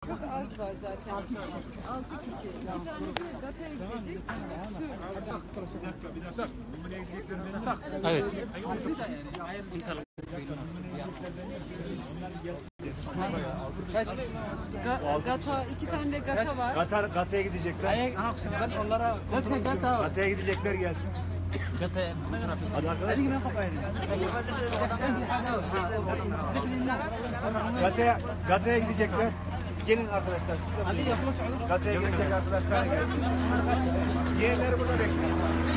Çok az var zaten. 6 kişi. Bir tane de Gata'ya gidecek. Evet. Gata, 2 tane de Gata var. Gata'ya gidecekler. Gata'ya gidecekler gelsin. Gata'ya gidecekler. Gelin arkadaşlar siz de. Gata'ya gidecek arkadaşlar gelsin. Diğerleri burada bekliyor.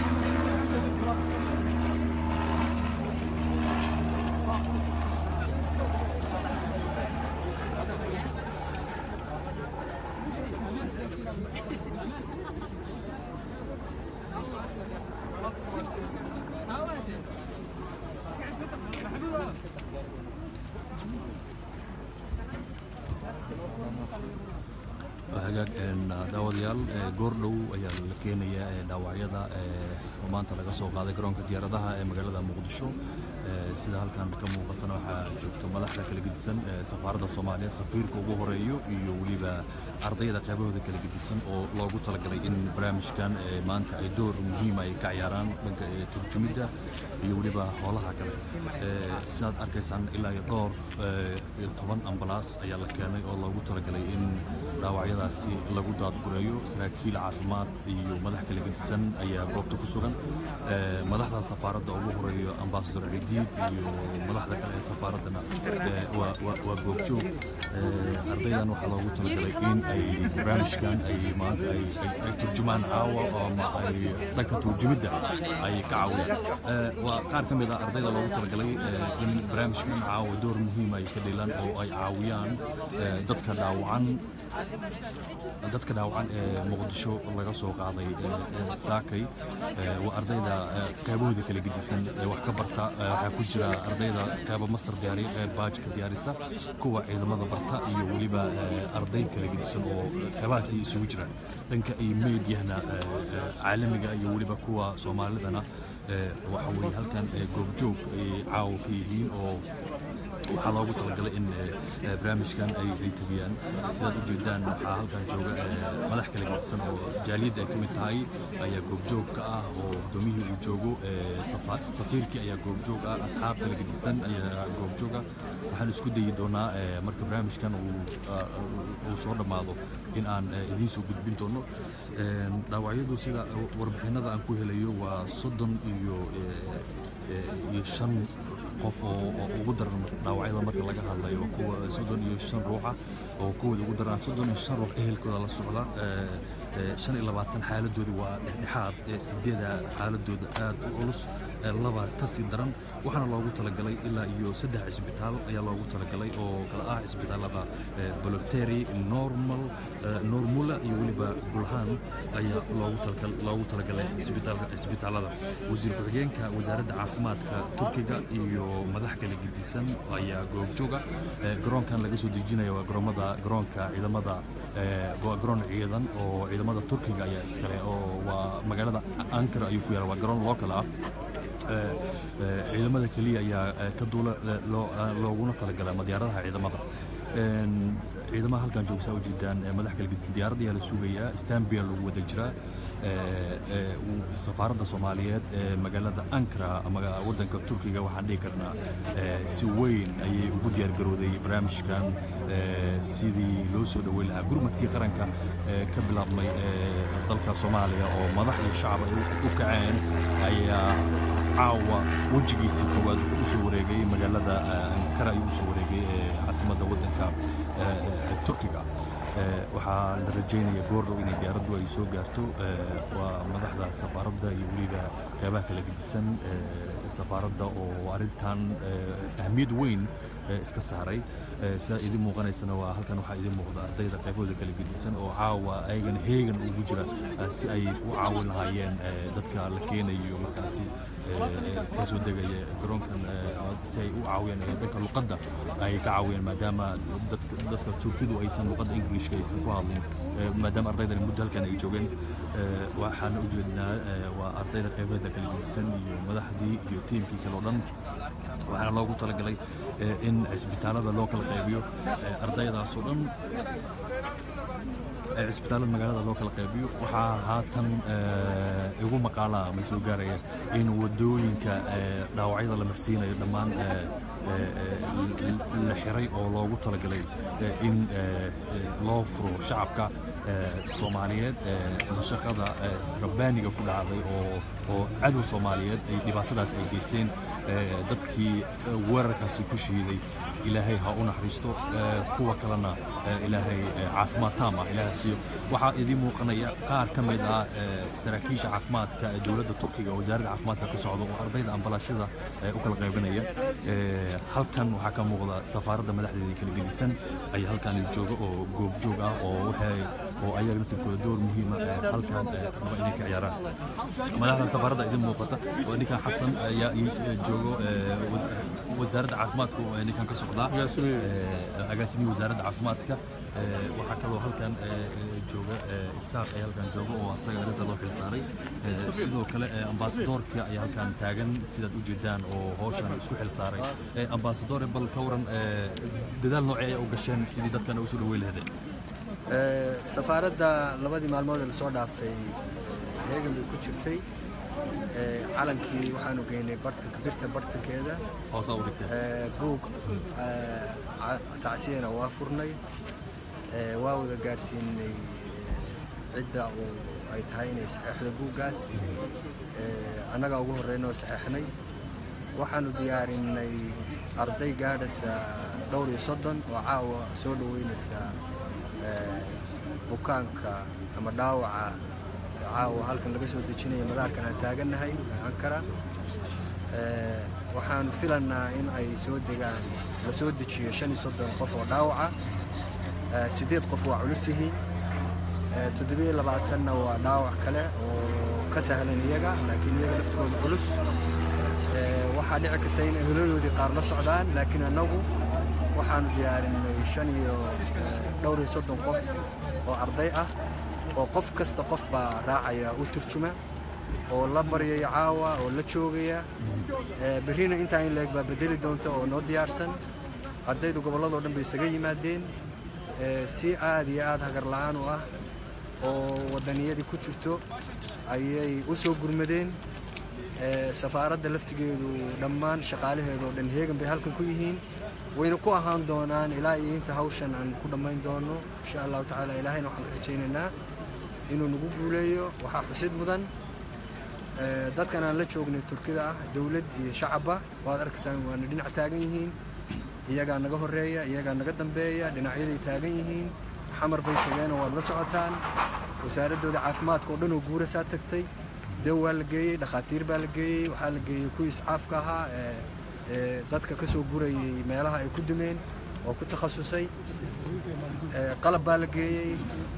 hagaag daawadayaal goordhow ayaa la keenayaa dhaawacyada oo maanta laga soo qaaday garoonka diyaaradaha ee magaalada muqdisho sida halkan ka muuqatana waxaa joogta madaxda kala gedisan safaaradda Soomaaliya safiirka ugu horeeyo iyo waliba ardayda qaybahooda kala gedisan oo loogu talagalay in barnaamijkan maanta ay door muhiim ah ka ciyaaraan dhanka turjumida iyo waliba howlaha kale sidaad arkaysaan ilaa iyo dhowr 10 ambalaas ayaa la keenay oo loogu talagalay in dhaawacyadaasi lagu daadgureeyo saraakiil caafimaad iyo madax kala gedisan ayaa goobta ku sugan madaxda safaaradda ugu horeeyo ambassador Rediid iyo madaxda kale ee safaaradana waa goobjoog ardaydan waxaa loogu talagalay in ay barnaamijkan ay maanta ay turjumaan caawa ama ay dhanka turjumidda ay ka caawiyaan waa qaar ka mid ah ardayda loogu talagalay in barnaamijkan caawa door muhiim ay ka dhilaan oo ay caawiyaan dadka dhaawacan ee muqdisho laga soo qaaday saakay waa ardayda qaybahooda kala gedisan ee wax ka barta waxaa ku jira ardayda qaybo master diyaariya qayb baajka diyaarisa kuwa ciidamada barta iyo waliba arday kala gedisan oo qaybahaas ay isugu jiraan dhanka ay meediyahna caalamiga iyo waliba kuwa soomaalidana waxa weeye halkan goobjoog ay caawa ka yihiin oo waxaa loogu talagalay in barnaamijkan ay tabiyaan sidaad u jeedaan waxaa halkan jooga madax kala gedisan oo jaaliyadda ay ka mid tahay ayaa goobjoog ka ah oo gudoomiyihii uu joogo safiirkii ayaa goobjoog ah asxaab kala gedisan ayaa goobjooga waxaan isku dayi doonaa marka barnaamijkan uu soo dhammaado in aan idiin soo gudbin doono dhaawacyadu sida warbixinada aan ku helayo waa 35 qof oo ugu daran dhaawacyada marka laga hadlayo kuwa 35 ruuxa oo kuwooda ugu daran 35 ruux ehelkooda la socda 25 xaaladooda waa dhexdhexaad 8 xaaladooda aad u culus 2 ka sii daran waxaana loogu talagalay ilaa iyo 3 isbitaal ayaa loogu talagalay oo kala ah isbitaalada Boloteri Normula iyo waliba Bulhan ayaa loogu talagalay isbitaalada wasiir ku-xigeenka wasaaradda caafimaadka Turkiga iyo madax kala gedisan ayaa goobjooga garoonkan laga soo dejinayo waa garoonka ciidamada garoon ciidan oo ciidamada Turkiga ayaa iskale oo waa magaalada Ankara ayuu ku yaala waa garoon local ah ciidamada kaliya ayaa ka duula looguna talagalay diyaaradaha ciidamada halkan joogsa u jeedaan madax kala gedisan diyaaradda ayaa la sugayaa Istanbul lagu wada jiraa safaaradda Soomaaliyeed ee magaalada Ankara ama wadanka Turkiga waxaan dhihi karnaa si weyn ayay ugu diyaar garowday barnaamijkan sidii loo soo dhaweyn lahaa gurmadkii qaranka ka bilaabmay dalka Soomaaliya oo madax iyo shacab ay u kaceen ayaa caawa wajigiisii koowaad u soo wareegay magaalada Ankara ayuu soo wareegay caasimadda wadanka Turkiga waxaa la rajaynayaa goordhow inay diyaaraddu ay soo gaarto waa madaxda safaaradda iyo waliba qaybaha kala gedisan safaaradda oo arrintan ahmiyad weyn iska saaray sida idin muuqanaysana waa halkan waxaa idin muuqda ardayda qaybahooda kala gedisan oo caawa ayagana heegan ugu jira si ay u caawin lahaayeen dadka la keenayo markaasi kasoo degaya garoonkan si ay u caawiyaan dhanka luqadda ay ka caawiyaan maadaama dadka Turkidu aysan luqadda Ingiriiska aysan ku hadlin maadaama ardaydan muddo halkan ay joogeen waxaan u jeednaa waa ardayda qaybahooda kala gedisan iyo madaxdii iyo tiimkii kale oo dhan waxaana loogu talagalay in isbitaalada loo kala qaybiyo ardaydaas oo dhan cisbitaalada magaalada loo kala qaybiyo waxaa haatan igu maqaala ama soo gaaraya in wadooyinka dhaawacyada la marsiinayo dhammaan la xiray oo loogu talagalay in loo furo shacabka Soomaaliyeed mashaqada rabbaaniga ku dhacday oo cadow Soomaaliyeed ay dhibaatadaas ay geysteen dadkii weerarkaasi ku shiiday ilaahay ha u naxariisto kuwa kalena ilaahay caafimaad taam ah ilaahay siiyo waxaa idin muuqanaya qaar ka mid ah saraakiisha caafimaadka ee dowladda Turkiga wasaaradda caafimaadka ka socda oo ardayda ambalaasada u kala qaybinaya halkan waxaa ka muuqda safaaradda madaxdeeda kala gedisan ay halkan jooga oo goob joog ah oo ayaga naftirkooda door muhiim ah halkan raba inay ka ciyaaraan madaxda safaaradda idin muuqata oo ninkan xasan ayaa joogo wasaaradda caafimaadka oo ninkan ka socda agaasimiye wasaaradda caafimaadka waxaa kaloo halkan jooga isaaq ay halkan jooga oo asaga arinta loo xilsaaray sidoo kale ambaasadoorka ayaa halkan taagan sidaad u jeedaan oo hawshan isku xilsaaray ambaasadoore bal ka waran dadaal noocee ay u gasheen sidii dadkan u soo dhaweyn lahayd safaaradda labadii maalmood ee soo dhaafay heegan bay ku jirtay calankii waxaanu geynay birta bartankeeda hoosa u dhigtay buug tacsiyana waa furnay waa wada gaadhsiinay cidda ay tahay inay saxeexdo buuggaas annagaa ugu horreynoo saxeexnay waxaanu diyaarinay arday gaadhaysa dhowr iyo 30 oo caawa soo dhaweynaysa bukaanka ama dhaawaca caawa halkan laga soo dejinayo madaarkan aan taagannahay Ankara waxaan filanaa in ay soo degaan la soo dejiyo 35 qof oo dhaawaca 8 qof waa culus yihiin 27 waa dhaawac kale oo ka sahlan iyaga laakiin iyaga laftooda culus waxaa dhici karta in ahloodii qaar la socdaan laakiin anagu waxaanu diyaarinay 30 qof oo arday ah oo qof kasta qof baa raacaya u turjuma oo la baryayo caawa oo la joogaya berrina inta in leeg baa bedeli doonta oo noo diyaarsan ardaydu gobolladoo dhan bay isaga yimaadeen si aad iyo aad hagar la'aan u ah oo wadaniyadii ku jirto ayay u soo gurmadeen safaaradda laftigeedu dhammaan shaqaalaheedoo dhan heegan bay halkan ku yihiin wayna ku ahaan doonaan ilaa iyo inta hawshan aan ku dhammayn doono insha allahu tacaala ilaahayna waxaan rajaynaynaa inuu nagu guuleeyo waxaa xusid mudan dadkan aan la joognay Turkida ah dawlad iyo shacabba waad arkaysaan waana dhinac taagan yihiin iyagaa naga horeeya iyagaa naga dambeeya dhinacyaday taagan yihiin xamar bay tageen waad la socotaan wasaaradooda caafimaadka oo dhan oo guuraysaa tagtay daw waa la geeyey dhakhaatiir baa la geeyey waxaa la geeyey kuwii iscaafka ahaa dadka ka soo gurayay meelaha ay ku dumeen oo ku takhasusay qalab baa la geeyey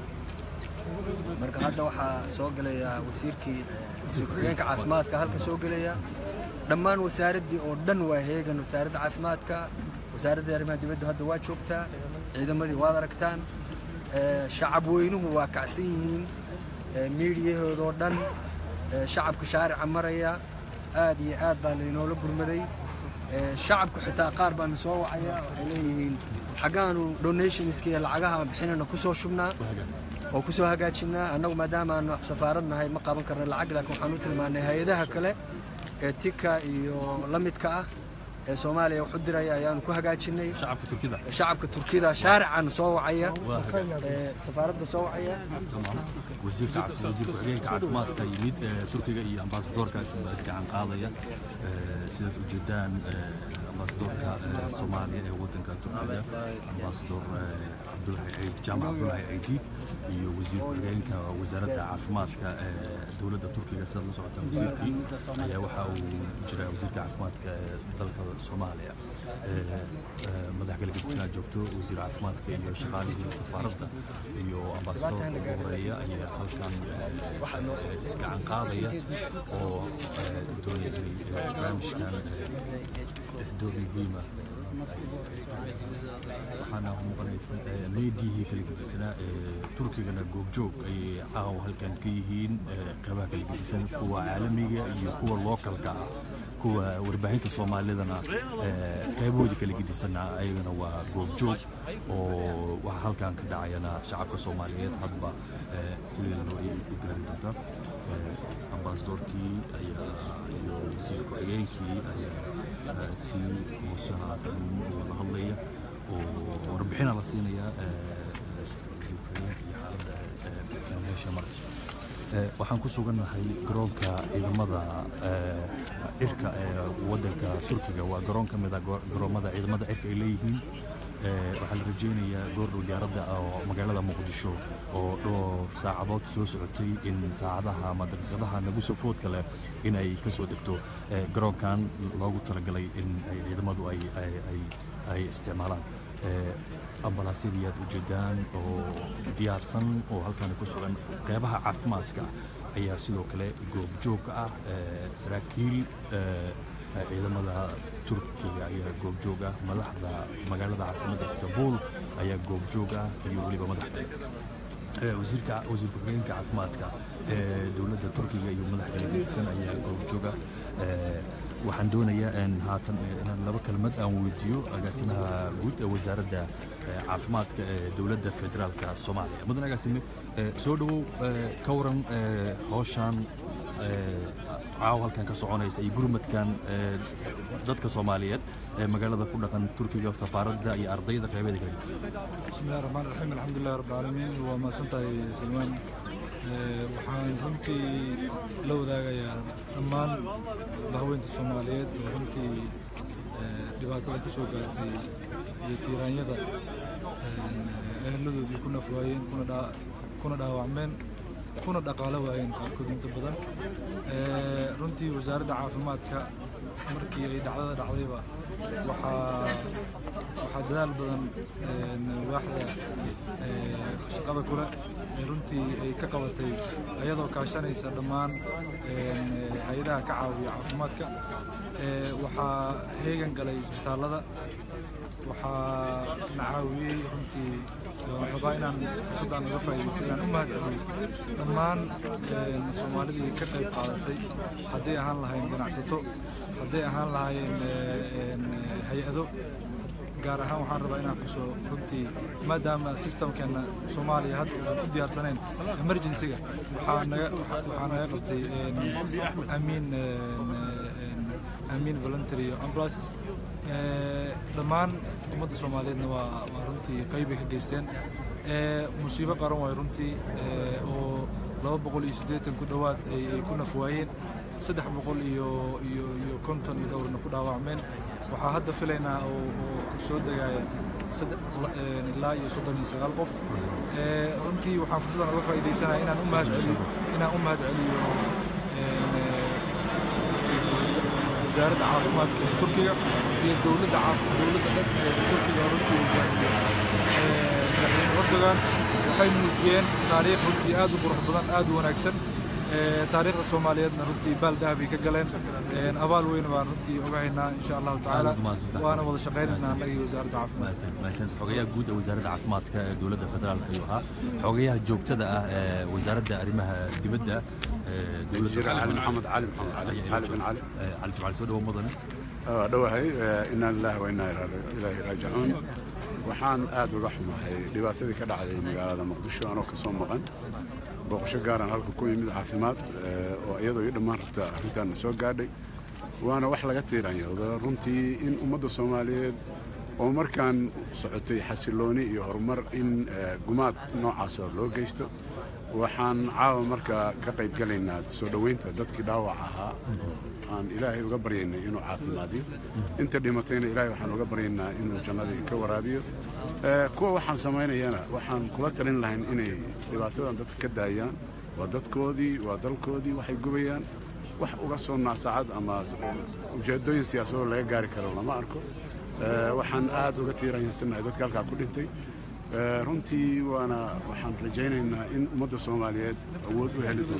marka hadda waxaa soo galaya wasiirkii ku-xigeenka caafimaadka halka soo galaya dhammaan wasaaraddii oo dhan waa heegan wasaaradda caafimaadka wasaaradda arrimaha dibadda hadda waa joogtaa ciidamadii waad aragtaan shacab weynuhu waa kacsan yihiin miidiyahoodoo dhan shacabka shaarica maraya aad iyo aad baa lainoola gurmaday shacabku xitaa qaar baanu soo wacaya waxay leeyihiin xaggaanu donationska iyo lacagaha bixinana ku soo shubnaa oo ku soo hagaajinaa annagu maadaama aanu safaarad nahay ma qaban karna lacag laakiin waxaan u tilmaanay hay-adaha kale ee tika iyo la midka ah ee Soomaaliya wax u diraya ayaanu ku hagaajinay shacabka Turkida shaarican soo wacaya safaaradda soo wacaya wasiirka caafimaadka yimid Turkiga iyo ambaasadoorka isgacan qaadaya sidaad u jeedaan ambaasadoorka Soomaaliya ee wadanka Turkiga ambaasador Abdullahi Aydid iyo wasiirka wasaaradda caafimaadka dowladda Turkiga sida la socota wasiirkii ayaa waxa uu jiray wasiirka caafimaadka dalka Soomaaliya madax kala gedisan joogto wasiir caafimaadka iyo shaqaalihii safaaradda iyo ambaasadorka ugu horeeya ayaa halkan isgacan qaadaya oo doonaya inay barnaamijkan door muhiim ah waxaana muuqanaysa meediyihii kala gedisanaa Turkigana goobjoog ay caawa halkan ka yihiin qaybaha kala gedisan kuwa caalamiga iyo kuwa localka ah kuwa warbaahinta Soomaalidana qayboodi kala gidisana ayagana waa goobjoog oo waxa halkan ka dhacayana shacabka Soomaaliyeed hadba sidii loo gaari doonta ambassadorkii iyo wasiirka xigeenkii ayaa si musaacad wada hadlaya oo warbixin la siinaya waxaan ku sugannahay garoonka ciidamada cirka ee waddanka Turkiga waa garoon ka mid ah garoomada ciidamada cirka ay leeyihiin waxaa la rajaynayaa goordhow diyaaradda oo magaalada Muqdisho oo dhowr saacadood soo socotay in saacadaha ama daqiiqadaha nagu soo foodka leh inay ka soo degto garoonkan loogu talagalay in ciidamadu ay isticmaalaan ambalaasyadii aad ujeedaan oo diyaarsan oo halkan ku sugan qaybaha caafimaadka ayaa sidoo kale goobjoog ah saraakiil ciidamada Turkiga ayaa goobjoog ah madaxda magaalada caasimadda Istanbul ayaa goobjoog ah iyo waliba madaxda wasiirka caafimaadka dowladda Turkiga iyo madaxda guddisan ayaa goobjoog ah waxaan doonayaa in haatan inaan laba kalmad aan weydiiyo agaasimaha guud ee wasaaradda caafimaadka ee dowladda federaalka Soomaaliya mudan agaasime soo dhawow ka waran hawshan caawa halkan ka soconaysa iyo gurmadkan dadka Soomaaliyeed ee magaalada ku dhaqan Turkiga safaaradda iyo ardayda qaybaha kala gedisan bismillaahir rahmaanir rahiim alxamdulillaah rabbil caalamiin waa ma santahay Salmaan waxaan runtii la wadaagayaa dhammaan daaweynta Soomaaliyeed oo runtii dhibaatada ka soo gaartay iyo tiiraanyada ehelladooda ku nafwaayeen kuna dhaawacmeen kuna dhaqaale waayeen qaarkood inta badan runtii wasaaradda caafimaadka markii ay dhacdada dhacdayba waxaa dadaal badan waaxda shaqada kule runtii ay ka qabatay ayadoo kaashanaysa dhammaan hay'adaha ka caawiya caafimaadka waxaa heegan galay isbitaallada waxaa na caawiyey runtii rabaa inaan fursaddan uga faa'iidaysto inaan u mahadceliyo dhammaan Soomaalidii ka qayb qaadatay hadday ahaan lahayn ganacsato hadday ahaan lahaayeen hay-ado gaar ahaan waxaan rabaa inaan xuso runtii maadaama systemkeena Soomaaliya hadda uusan u diyaarsanayn emergency-ga waxaa naga qabtay amiin voluntary ambulances dhammaan ummadda Soomaaliyeedna waa runtii qayb ay ka geysteen musiibo qaran way runtii oo 280 ku dhawaad ay ku nafwaayeen 300 iyo konton iyo dhowrna ku dhaawacmeen waxaa hadda filaynaa oo soo degaya ilaa iyo 39 qof runtii waxaan fursadan uga faa'iidaysanayaa inaan u mahadceliyo wasaaradda caafimaadka ee Turkiga iyo dowladda Turkiga runtii hogaamiya madaxweyne Erdogan waxay muujiyeen taariikh runtii aad u qurux badan aad u wanaagsan taariikhda Soomaaliyeedna runtii baal dahabi ka galeen abaal weyn baan runtii uga haynaa insha Allah taala waana wada shaqeynaynaa annaga iyo wasaaradda caafimaadka xogayaha guud ee wasaaradda caafimaadka ee dowladda federaalka iyo xogayaha joogtada ah ee wasaaradda arrimaha dibadda dowladda محمد علي بن علي جمعال soo dhawo mudane dhawahay inna lillahi wa inna ilayhi raaji'uun waxaan aad uga xumahay dhibaatadii ka dhacday magaalada Muqdisho anoo ka soo maqan booqasho gaaran halka ku yimid caafimaad oo iyadoo ay dhammaan rabta arrintan soo gaadhay waana wax laga tiiraanyoodo runtii in ummadda Soomaaliyeed oo markaan socotay xasilooni iyo horumar in gumaad noocaas oo loo geysto waxaan caawa marka ka qayb galaynaa soo dhaweynta dadkii dhaawac ahaa aan ilaahay uga baryaynay inuu caafimaadiyo inta dhimatayna ilaahay waxaan uga baryaynaa inuu jannadii ka waraabiyo kuwa waxaan samaynayana waxaan kula talin lahayn inay dhibaatadan dadka ka daayaan waa dadkoodii waa dalkoodii waxay gubayaan wax uga soo naasacad ama ujeedooyin siyaasadoo laga gaari karo lama arko waxaan aad uga tiiraanyansanahay dadka halkaa ku dhintay runtii waxaan rajaynaynaa in ummadda Soomaaliyeed awood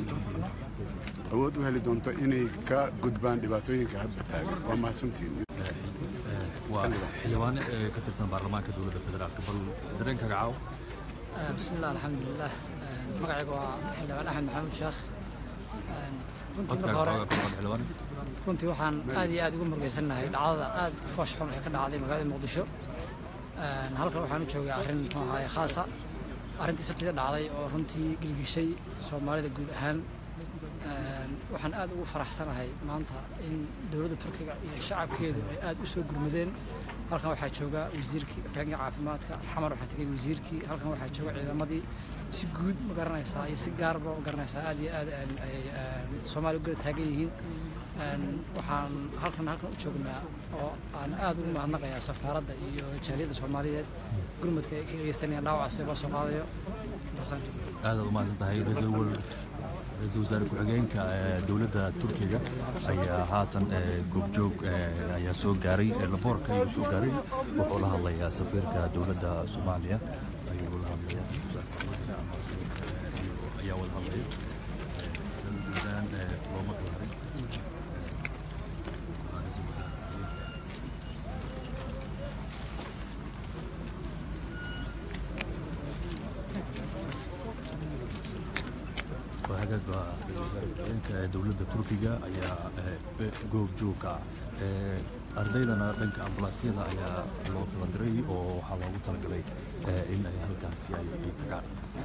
u heli doonto inay ka gudbaan dhibaatooyinka hadda taagan waa mahadsantiin xildhibaan ka tirsan baarlamaanka dowladda federaalka bal dareenkaaga caaw bismillaah alxamdulillaah magacayga waa xildhibaan Axmed Maxamuud Sheekh runtii waxaan aad iyo aad ugu murgaysanahay dhacdada aad u foosh xun ee ka dhacday magaalada muqdisho halkan waxaan u joogaa arrin muxuu ahaay khaasa arrintii sabtida dhacday oo runtii gilgishay soomaalida guud ahaan waxaan aad ugu faraxsanahay maanta in dowladda Turkiga iyo shacabkeedu ay aad u soo gurmadeen halkan waxaa jooga wasiirkii xagga caafimaadka xamar waxaa tagay wasiirkii halkan waxaa jooga ciidamadii si guud ma garanaysaa iyo si gaarba ma garanaysaa aad iyo aad ay Soomaaliya uga taagan yihiin waxaan halkan u joognaa oo aan aad ugu mahadnaqayaa safaaradda iyo jaaliyadda Soomaaliyeed gurmadka ay ka geysanayaan dhaawacaasi loo soo qaadayo aad u mahadsantahay ra'iisul wasaare ku-xigeenka dowladda Turkiga ayaa haatan goobjoog ayaa soo gaaray laboorka ayuu soo gaaray wuxuu la hadlayaa safiirka dowladda Soomaaliya ayuu la hadlayaa ayaa wada hadlaya sanadkan looma qaaday dowladda Turkiga ayaa goobjoogka ardaydana dhanka ambalaasyada ayaa loo kala diray oo waxaa loogu talagalay in ay halkaasi ay tagaan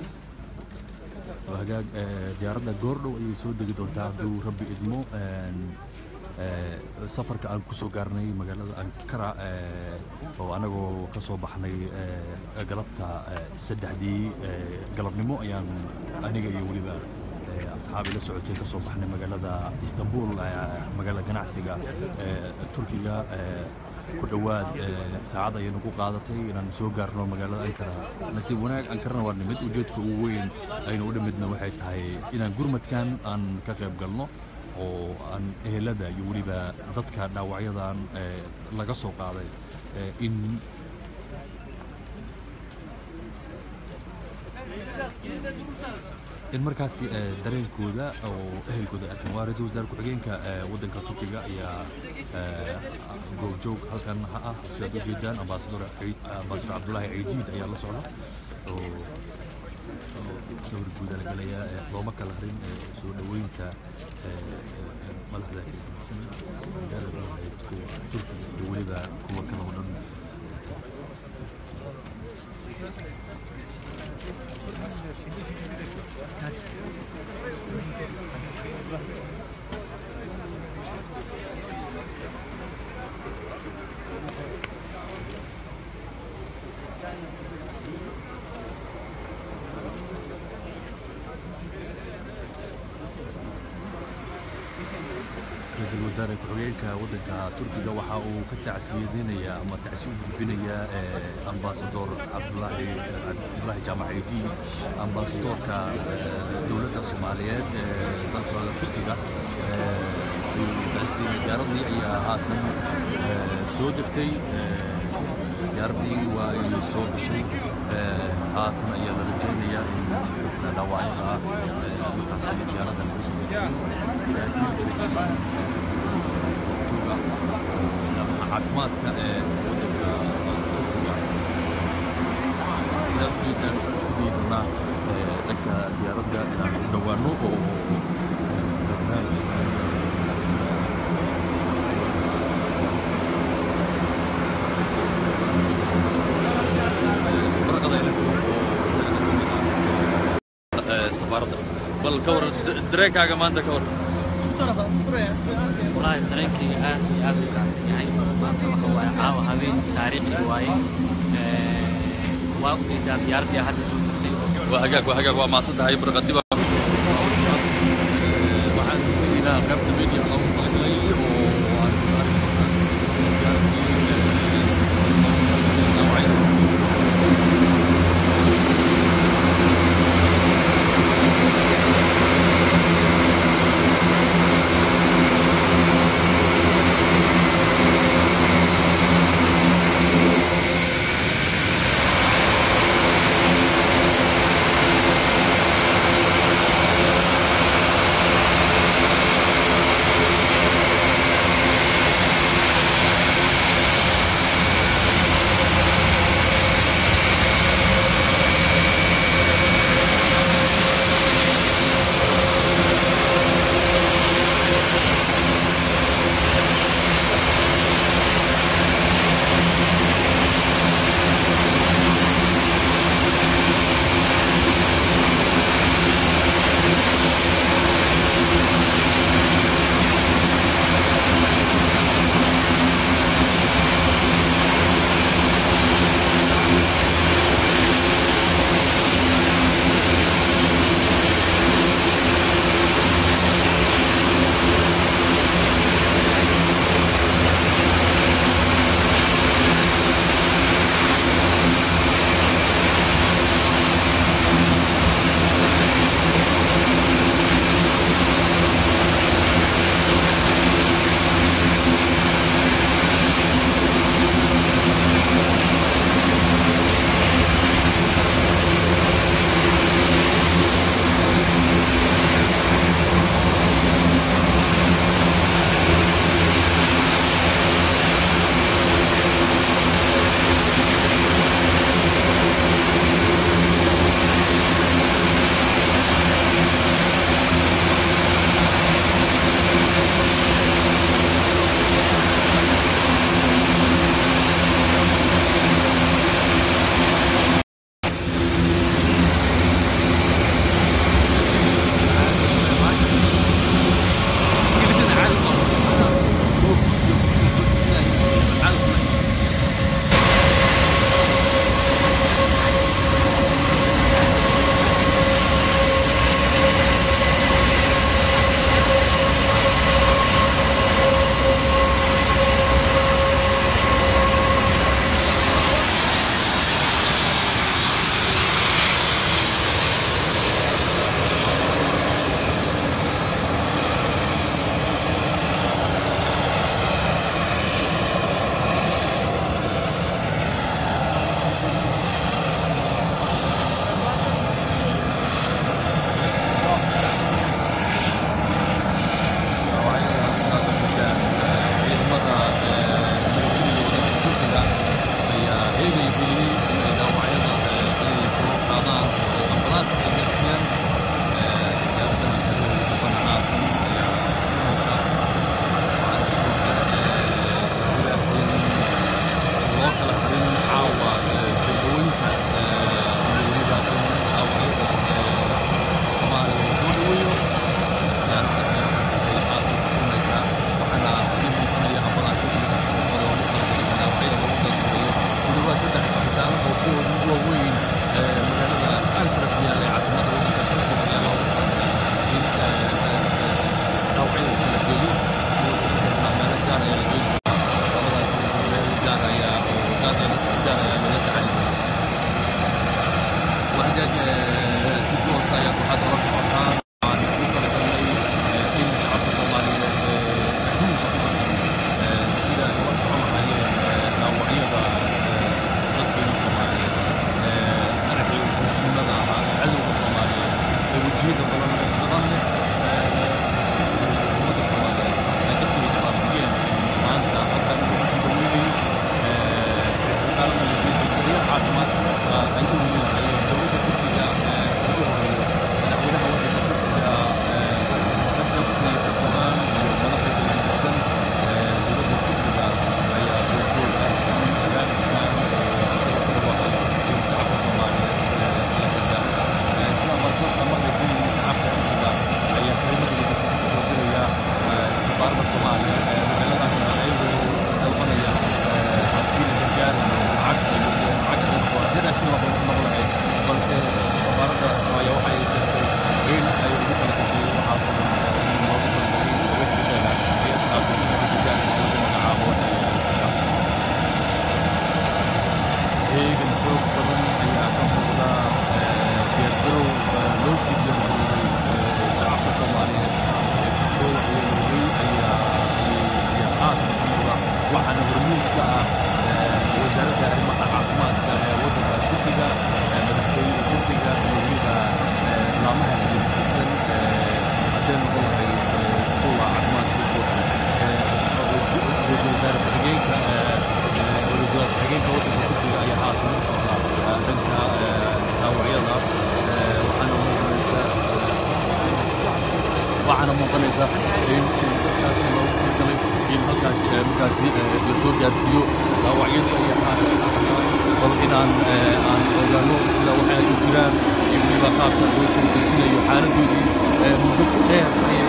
hagaag diyaaradda goordhow ayay soo degi doontaa hadduu rabbi idmo safarka aan ku soo gaarnay magaalada Ankara oo anagoo ka soo baxnay galabta 3:00 galabnimo ayaan aniga iyo waliba أصحابي لسعودية كسو بحنا مقالة إسطنبول مقالة جناعسية تركيا كدواد سعادة ينقو قادتي إن نسوق قارنو مقالة أنكرا نسيب هناك أنكرنا ورنمد وجدك وين أين ودمدنا وحيت هاي إن قرمت كان أن كغيب قلنا وأن إهلدا يولي بضدك نوعية لقصو قادة إن in markaasi dareenkooda oo ehelkooda arkan waa ra'iisul wasaare ku-xigeenka waddanka Turkiga ayaa goobjoog halkan ah sida ujeedaan ambassador Abdullahi Ciid ayaa la socda oo sawir guud la galaya looma kala harin soo dhaweynta madaxda Turkiga iyo waliba kuwa kale oo dhan رئيس الوزراء ku-xigeenka waddanka Turkiga waxa uu ka tacsiyeynaya ama tacsiin u gudbinaya ambassador Abdullahi Jaamac Ciid ambassadorka dowladda Soomaaliyeed dalka Turkiga tacsiin gaaradii ayaa haatan soo degtay gaaradii waa ay soo gashay haatan ayaa la rajaynayaa in dhaawacyada markaasi gaaradda lagu soo degay caafimaadka waddanka Turkiga sida ujeedaan isku diidnaa dhanka diyaaradda inaan u dhowaano oo safaaradda bal ka waran dareenkaaga maanta ka waran والله تركي عاد يعني ما هو عاو هذين تاريخي واي وقت ديارتي هذا وهجاك وما صدق هاي برقدي وعن إلى قبل ميديا الله waxaana muuqanaysa in halkaasi loogu talagalay in halkaasi markaasi la soo gaarsiiyo dhaawacyada iyo bal inaan ogaano sida waxa ay u jiraan iyo weliba qaabka loo soo dejinayo xaaladoodii muddo dheer ayay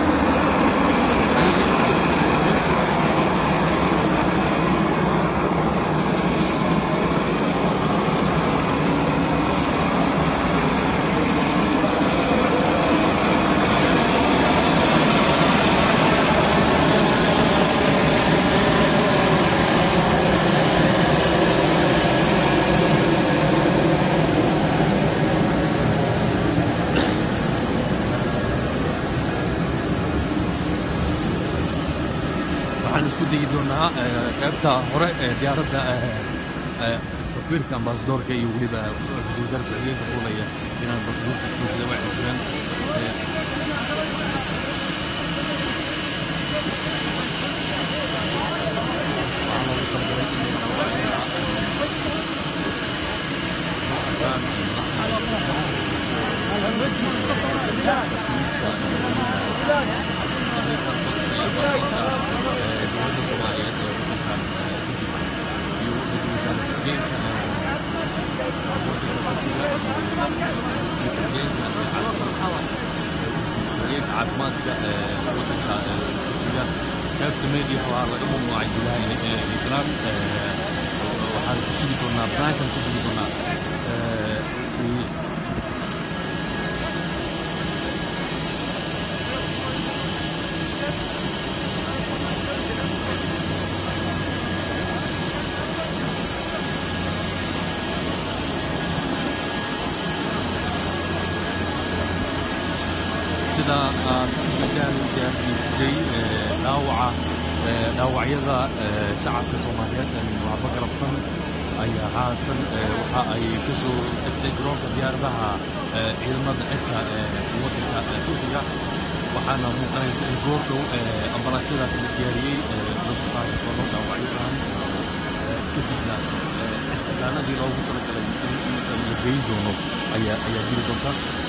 qaybta hore ee diyaaradda safiirka ambasadorka iyo weliba ra-iisul wasaarka socdiyeenka fuulaya inaan barnaamijka joogtada waxay jiraan caafimaadka waddanka Turkiga qaybta media waa laga mamnuucay gudaha Islaam waxaan ku sugi doonaa barnaamijkan ku sugi doonaa sida gaarsiisay dhaawacyada shacabka Soomaaliyeed ee waxba garabsan ayaa haatan waxa ay ka soo degtay garoonka diyaaradaha ciidamada cirka waddanka Turkiga waxaana muuqanaysa in goordhow ambalaasyadaas la diyaariyey dadka qaarkood loo dhaawacyadan kadibna isbitaaladii loogu talagalay in la geyn doono ayaa jiri doonta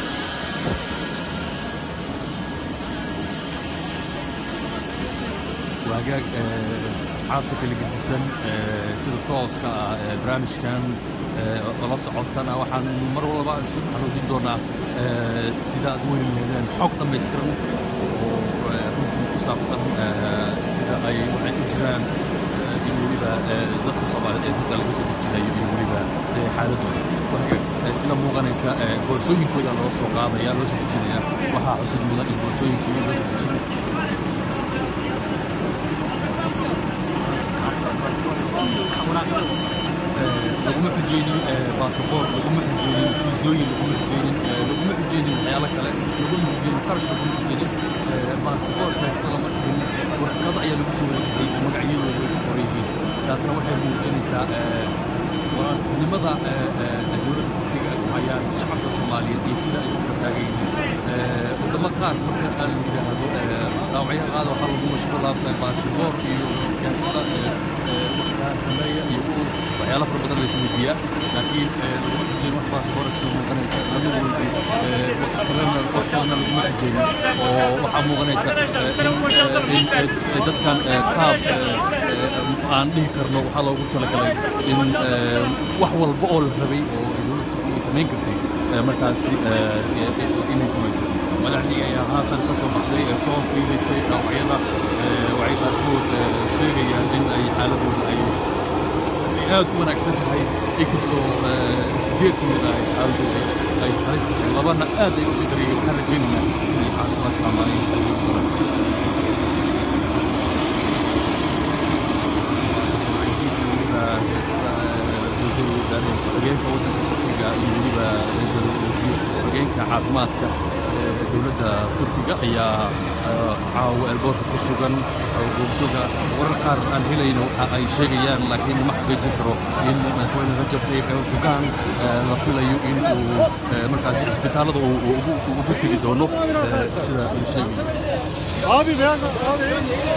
وهاجاك عاطفة اللي جديداً سيد الطاوس برامج كان خلاص عطنا وحن مرة ولا بقى نشوف حنودين دورنا سيدا دول اللي حقنا ميسترن وممكن كوساب سن سيدا أي واحد إجرام يقولي بقى ضغط صباح التلفزيون الجزائري يقولي بقى حالته وهاجاك سيدا موغانيسا بورسوين كويا لوسو قاضي يا لوسو الجزائري وها حسد موغاني بورسوين كويا لوسو الجزائري لقوم حجيني باسبور لقوم حجيني فيزوي لقوم حجيني حيالك لقوم حجيني قرش لقوم حجيني باسبور بس لما حجيني وقضع يا لبسوي مقعيين وقريبين لازم واحد حجيني ولماذا الدولة هي الشعب الصومالي يسير يتحدث ولما قال مركز نوعية هذا وحلو مشكلات باسبور سمية يقول وحيالا فربطة الإسمية لكن المحجين وحباس فورس المغنيسة وقتنا المحجين وحامو غنيسة إذا كان كاب عن ليه كرنو وحالا وقلت لك إن وحوال بقول الربي ويسمين كرتي مركز إني سميسة ولعني يا هاتن قصة بحضي صوف في ليسي أو عيلا وعيلا كود شيريا إن أي حالة أي aad u wanaagsan tahay inkastoo sideed kamid ah ay halis labana aad ay u darayeen waxaan rajaynaynaa inay caafimaad saameeyaan hoggaanka waddanka Turkiga iyo weliba ra'iisul hoggaanka caafimaadka dowladda Turkiga ayaa caawa elboorka ku sugan goobjooga warar qaar aan helayno waxa ay sheegayaan laakiin ma xaqiijin karo in madaxweyne Rajab Tayyip Erdogan la filayo in uu markaas isbitaalada ugu tegi doono sida uu sheegay abi beyaz abi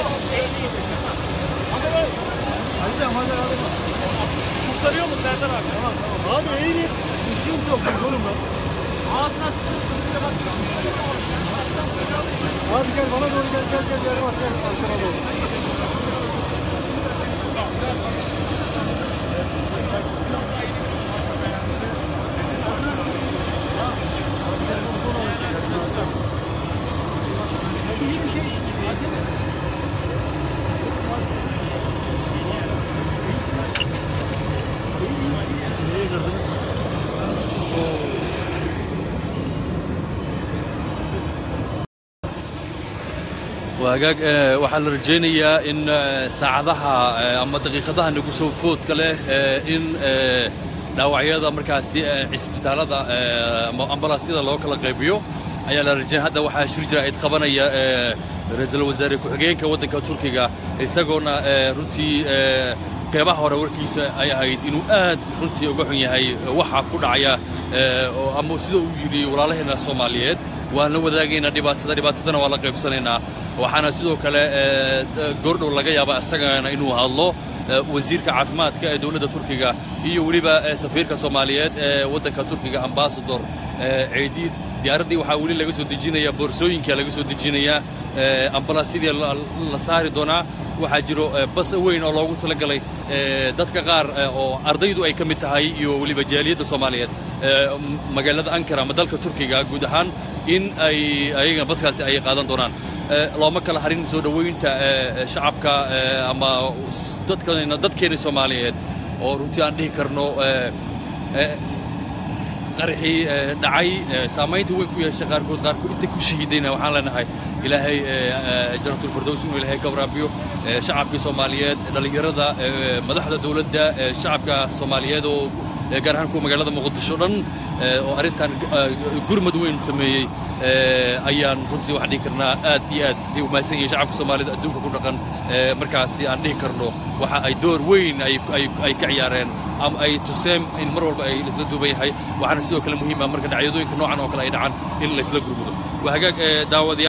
kurtarıyor mu Serdar abi? Tamam. Abi eğri işin çok oğlum lan. Ağzına bak. Abi وهاجاج waxaa la rajaynayaa in saacadaha ama daqiiqadaha nagu soo foodka leh in dhaawacyada markaasi cisbitaalada ama ambalaasyada loo kala qaybiyo ayaa la rajaynaya hadda waxaa shir jira qabanaya ra'iisul wasaare ku-xigeenka waddanka Turkiga isagoona runtii qeybaha hore warkiisa ay ahayd inuu aad runtii uga xun yahay waxa ku dhacaya ama sida uu yiri walaalaheena Soomaaliyeed waan la wadaagaynaa dhibaatadana waa la qaybsanaynaa waxaana sidoo kale goordhow laga yaabaa isagana inuu hadlo wasiirka caafimaadka ee dawladda Turkiga iyo waliba safiirka Soomaaliyeed ee waddanka Turkiga ambassador Ciidid diyaaradii waxaa wali laga soo dejinayaa boorsooyinka laga soo dejinayaa ambalaasyada la saari doonaa waxaa jiro bas weyn oo loogu talagalay dadka qaar oo ardaydu ay ka mid tahay iyo waliba jaaliyadda Soomaaliyeed magaalada Ankara ama dalka Turkiga guud ahaan in ay ayaga baskaasi ay qaadan doonaan looma kala harin soo dhaweynta shacabka ama dadkeena Soomaaliyeed oo runtii aan dhihi karno qarxi dhacay saamaynta weyn ku yeeshay qaarkood inta ku shahiidayna waxaan leenahay ilaahay jannatul firdaws inuu ilaahay ka waraabiyo shacabka Soomaaliyeed dhalinyarada madaxda dawladda shacabka Soomaaliyeed oo gaar ahaan ku magaalada Muqdisho dhan oo arintan gurmad weyn sameeyay ayaan runtii waxaan dhihi karnaa aad iyo aad ay u mahadsan yihiin shacabka Soomaaliyeed adduunka ku dhaqan markaasi aan dhihi karno waxa ay door weyn ay ka ciyaareen ama ay tuseen in mar walba ay isla duuban yahay waxaana sidoo kale muhiim ah marka dhacyadooyinka noocan oo kale ay dhacaan in la isla gurmudo waa hagaag daawadayaal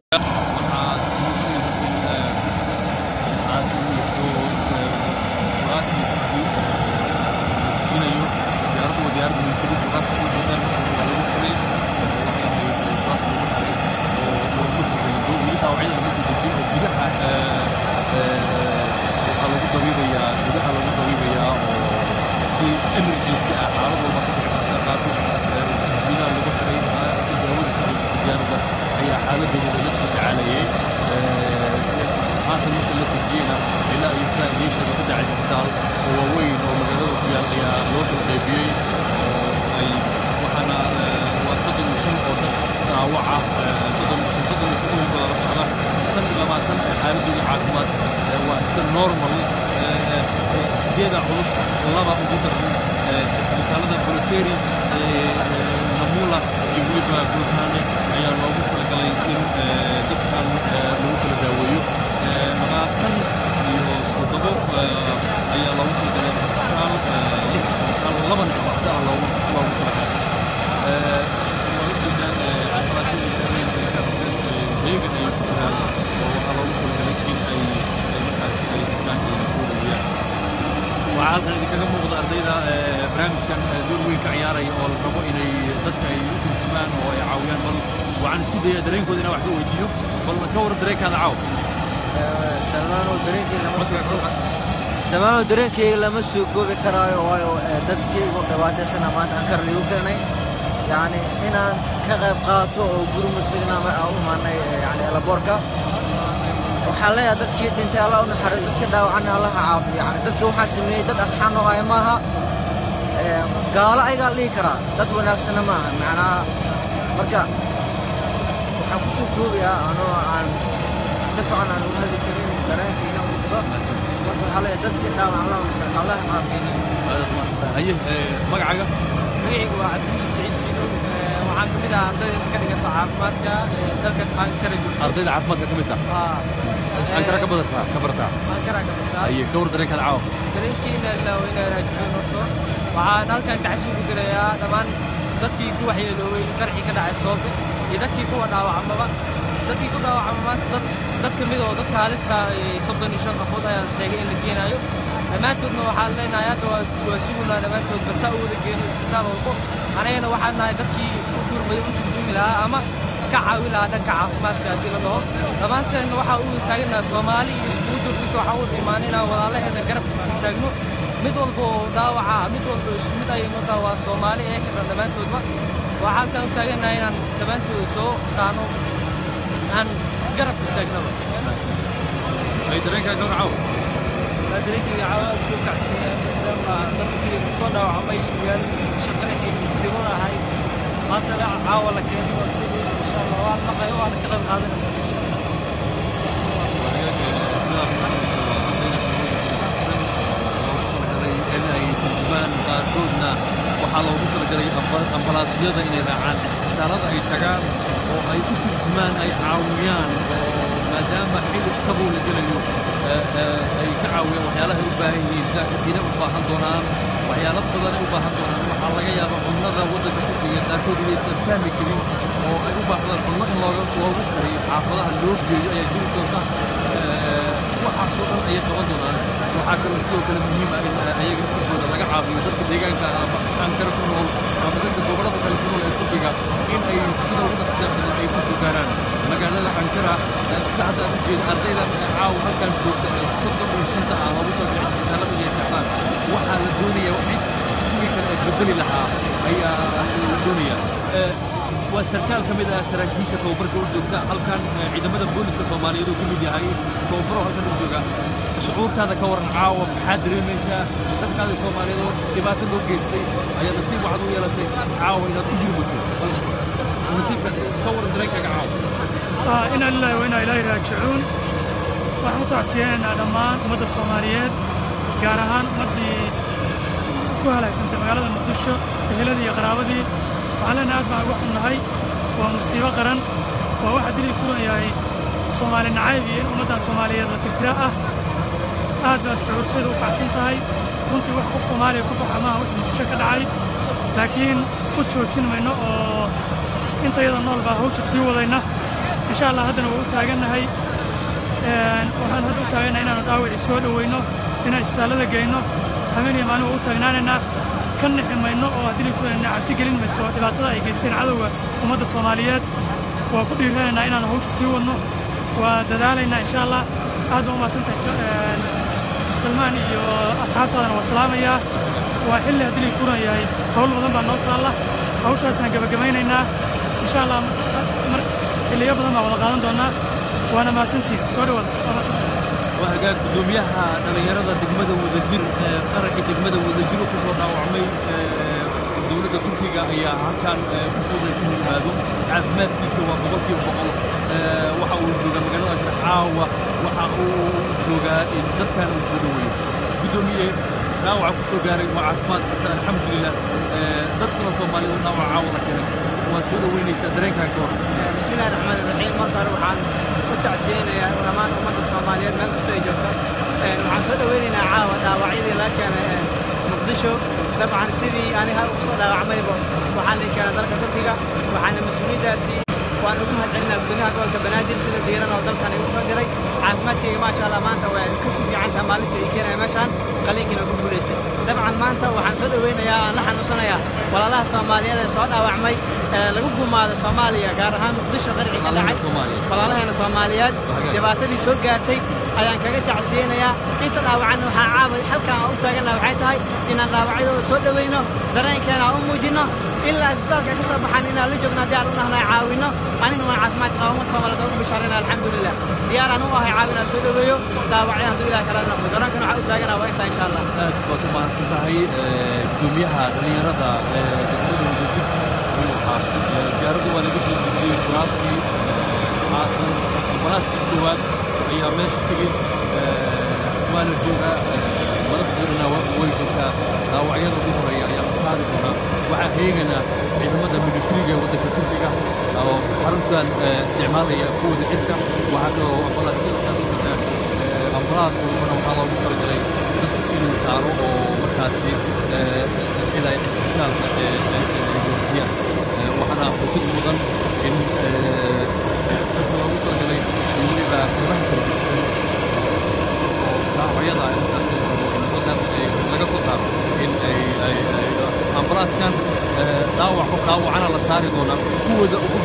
سمعوا درينكي لما سوقوا بكراي وايو دتكي وقبادة سنة ما أنكر ليوكني يعني هنا كغيب قاتو وجروم استغنى أو ما يعني على بوركا وحاليا دتكي أنت الله ونحرز دتكي داو عنها الله عافية يعني دتكي وحاسمني دت أصحابنا هاي ماها قال أي قال لي كرا دت وناس سنة ما معنا مركا وحكسو كوبيا أنا عن سفر عن هذه الكلمة درينكي يوم حاليا دتكي داو الله الله عافية هي مقعقة magacaygu waa Cabdi Saciid Fiido waxaan ka mid ahaa ardayda ka dhigata caafimaadka dalka Ankara joogta ardayda caafimaadka ka mid ah Ankara ka badartaa Ankara ka badartaa ay ka war dareenka caaw dareenkiina ilaa wayna raajiin horto waxaan halkan tacsi ugu dirayaa dhammaan dadkii ku waxyeeloobay qarxi ka dhacay Soobe iyo dadkii ku dhaawacmay dadkii ku dhaawacmay dad ka mid oo dadka halista 35 qofood ayaa sheegay in la keenayo dhammaantoodna waxaan leenahay hadda waa sugulaa dhammaantood basa u wada geeno isbitaal walbo anagana waxaan nahay dadkii u gurmaday u turjumi lahaa ama caawi lahaa dhanka caafimaadka haddii la dhaho dhammaanteen waxaa u taagannaha Soomaali iyo iskugu durminta waxaa u imaanina walaalaheena garab istaagno mid walba oo dhaawaca mid walba isku mid ayay noo tahay waa Soomaali ee ka dhammaantoodba waxaa halkan u taagannahay inaan dhammaantood soo dhaano aan garab istaagnaba ay dareenka gowracow dareenkayga caawa ku kacsan maadaama dadkii soo dhaawacmay yaal shaqadii musiibada ahay maanta caawa la keenay waa sidii insha Allah waan maqay waan ka qayb qaadanay qaarkoodna waxaa loogu talagalay ambalaasyada inay raacaan isbitaalada ay tagaan oo ay u turjumaan ay caawiyaan maadaama xilli qabow la gelayo ay ka caawiyaan waxyaalaha ay u baahan yihiin jaakadiina u baahan doonaan waxyaalo badan ay u baahan doonaan waxaa laga yaabaa cunnada waddanka turkiga qaarkood inaysan fahmi karin oo ay u baahdaan cunno in loogu kariyo xaafadaha loo geeyo ayaa jiri doonta waxaasoo dhan ayay qaban doonaan waxaa kaloo sidoo kale muhiim ah in ayaga turkooda laga caawiyo dadka deegaanka ama Ankara ku nool ama dadka gobollada kale ku nool ee turkiga in ay sida ugu dhaqsiya badan ay ku soo gaaraan magaalada Ankara sida hadda aad ujeeda ardayda caawa halkan joogta ee 35 ah loogu talagalay isbitaalada inay seexdaan waxaa la doonayaa wixii kuwii kale ee bedeli lahaa ayaa la doonayaa waa sarkaal ka mid ah saraakiisha tababarka u joogta halkan ciidamada booliska Soomaaliyeed oo ka mid yahay tababaro halkan u jooga shucuurtaada ka waran caawa maxaa dareemaysaa dadkaada Soomaaliyeed oo dhibaato loo geystay ayaa nasiib waxaad u yeelatay caawa inaad u jirmato nasiibka ka waran dareenkaaga caawa ina lillahi wa ina ilaahi raajicuun waxaan u tacsiyeenaynaa dhammaan ummadda Soomaaliyeed gaar ahaan ummaddii ku halaysantay magaalada Muqdisho eheladii iyo qaraabadii waxaan leenahay aad baan uga xunnahay waa musiibo qaran waa waxa dili ku yahay Soomaali nacayb iyo in ummaddan Soomaaliyeed la tirtira ah aad baa shucuurteeda u kacsan tahay runtii wax qof Soomaaliya ku faxamaha wixii Muqdisho ka dhacay laakiin u joojin mayno oo intayada nool baa hawsha sii wadayna insha Allah haddana waa u taagannahay waxaan hadda u taagannahay inaanu dhaawacii soo dhoweyno inaan isbitaallada geyno habeen iyo maalin waa u taagnaanaynaa ka nixi mayno oo haddii ku cabsi gelin mayso dhibaatada ay geysteen cadowga ummadda Soomaaliyeed waa ku dhiiranaynaa inaan hawsha sii wadno waa dadaalaynaa insha Allah aad baan u mahadsantahay Salmaan iyo asxaabtaadana waa salaamayaa waa xilli haddii ku yahay hawl badan baa noo taalla hawshaasaan gabagabaynaynaa insha Allah mar xilliyo badan baan wada qaadan doonaa waana mahadsantihiin soo dhawaada وهجاك دوميها دليرة دجمة ودجير خرج دجمة ودجير وكسر وعمي دولة تركيا هي كان بطولة هذا عزمات سوى بقولي وبقول وحاول جوجا مجال عاوة وحاول جوجا الدكان السودوي بدومية نوع كسر وعزمات الحمد لله دكتور الصومالي ونوع عاوة كذا وسودوي نتدرك هكذا بسم الله الرحمن الرحيم مطر وحان وتعسينا يا ولمان أمد الصوماليين ما مستيجبتا وعن سودة ويننا عاوة داوعيدي لكن مقدشو طبعا سيدي أنا هاي وصل عملي وحان كان ذلك تركيا وحان مسؤولية داسي وأنا أقوم هالعلنا بدونها قول كبنادر سيدة ديرنا وضل كان يقول دري عزمتي ما شاء الله ما أنت وكسب في عنها مالتي كنا ماشان خليك نقول بوليسي طبعا ما أنت وحان سودة ويننا يا نحن نصنا يا ولا الله صوماليين صوت أو عمي لقوا ما الصومالية قارها مقدشو غير عقد ولا الله أنا صوماليات دبعتي سوق قارتي ayaan kaga tacsiinaya inta dhaawacan waxa caaway halka u taagana waxay tahay inaan dhaawacyada soo dhaweyno dareenkeena u muujino ilaa isbitaalka ka soo baxan inaan la joogno diyaar u nahay caawino anina waan caafimaad qabo Soomaaliyeed ugu bishaarayna alxamdulillah diyaar aan u ahay caawina soo dhaweeyo dhaawacyada hadii ilaa kala noqdo dareenkana waxa u taagana waa inta insha Allah aad baad u mahadsantahay gudoomiyaha dhalinyarada diyaaradu waa lagu soo dejiyay kuraaskii koowaad ayaa meesha tegey waana joogaa madaxdoodana way joogtaa dhaawacyada ugu horeeya ayaa la saari doonaa waxaa heegana ciidamada militariga ee waddanka turkiga oo xaruntan isticmaalaya kuwooda cidka waxaa kaloo ambalaas walbana waxaa loogu talagalay dadka inuu saaro oo markaasi ilaa isbitaalka gaarsiiyaan waxaana xusid mudan in dadka loogu talagalay weliba qeybaha kala gedisan oo dhaawacyada laga soo saaro in ambalaaskan dhaawacana la saari doonaa kuwooda ugu darana la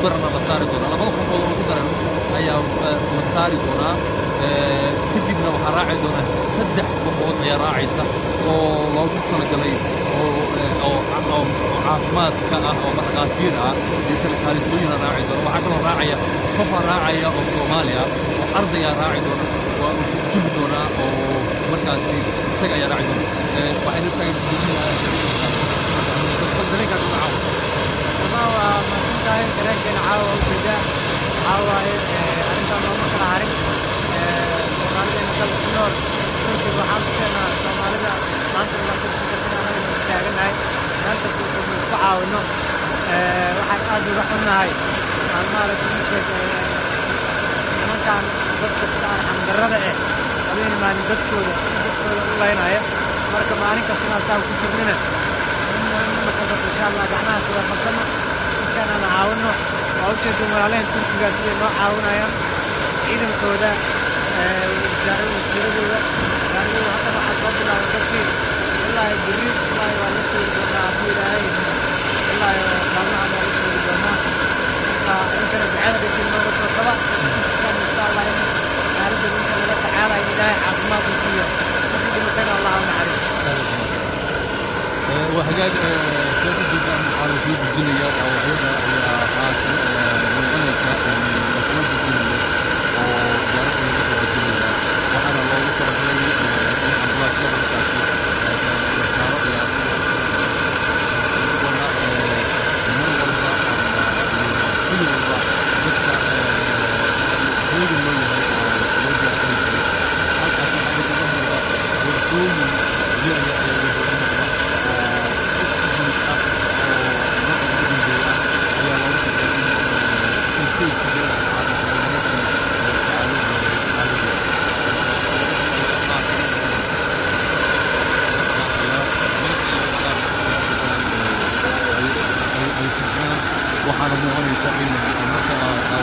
saari doonaa labada qofood oo ugu daran ayaa la saari doonaa kadibna waxaa raaci doona 3 qofood ayaa raacaysa oo loogu talagalay oo caafimaadka ah oo markhaatiir ah iyo kalkaalisooyin raaci doona waxaa kaloo raacaya qofa raacaya oo Soomaaliya oo ardayga raaci doona waa uu jibi doonaa oo markaasi isaga ayaa raaci doona waxayna taagan dareenkaas u caawa سماء ومسنتهي درeenkeena caawa u jeeda caawa arrintan looma kala harin Soomaalida dalka ku nool turkiga waxaan tuseenaa Soomaalida maanta la ku taaganahay maanta sidoo isku caawino waxaan aad uga xunnahay aan maaragtay nimankan dadka sida arxam darrada habeen maalin dadkooda u laynaya marka maalin kastana saa ku jirnina إن شاء الله جماعة وخلصنا كان نعاونه وأوجد ملالين تركيا سيد نوع عاونا يوم عيد الكودا وزارة وزارة زارة حتى ما حصل الله وكفي الله يجري الله يولده ويعطي الله الله يقامنا على رسول الجماعة يمكن بعد في الموضوع الصلاة إن شاء الله نعرف بإذن الله تعالى إلى عظمات الدنيا في مكان الله نعرف وحاجات سياسة الجامعة المعارضين الدينية أو عيادة حاكم منغنية مسؤول الدينية أو جارة الدينية وحنا الله وصل إليه من الله كبر تأثير waxaana muuqanaysa in marka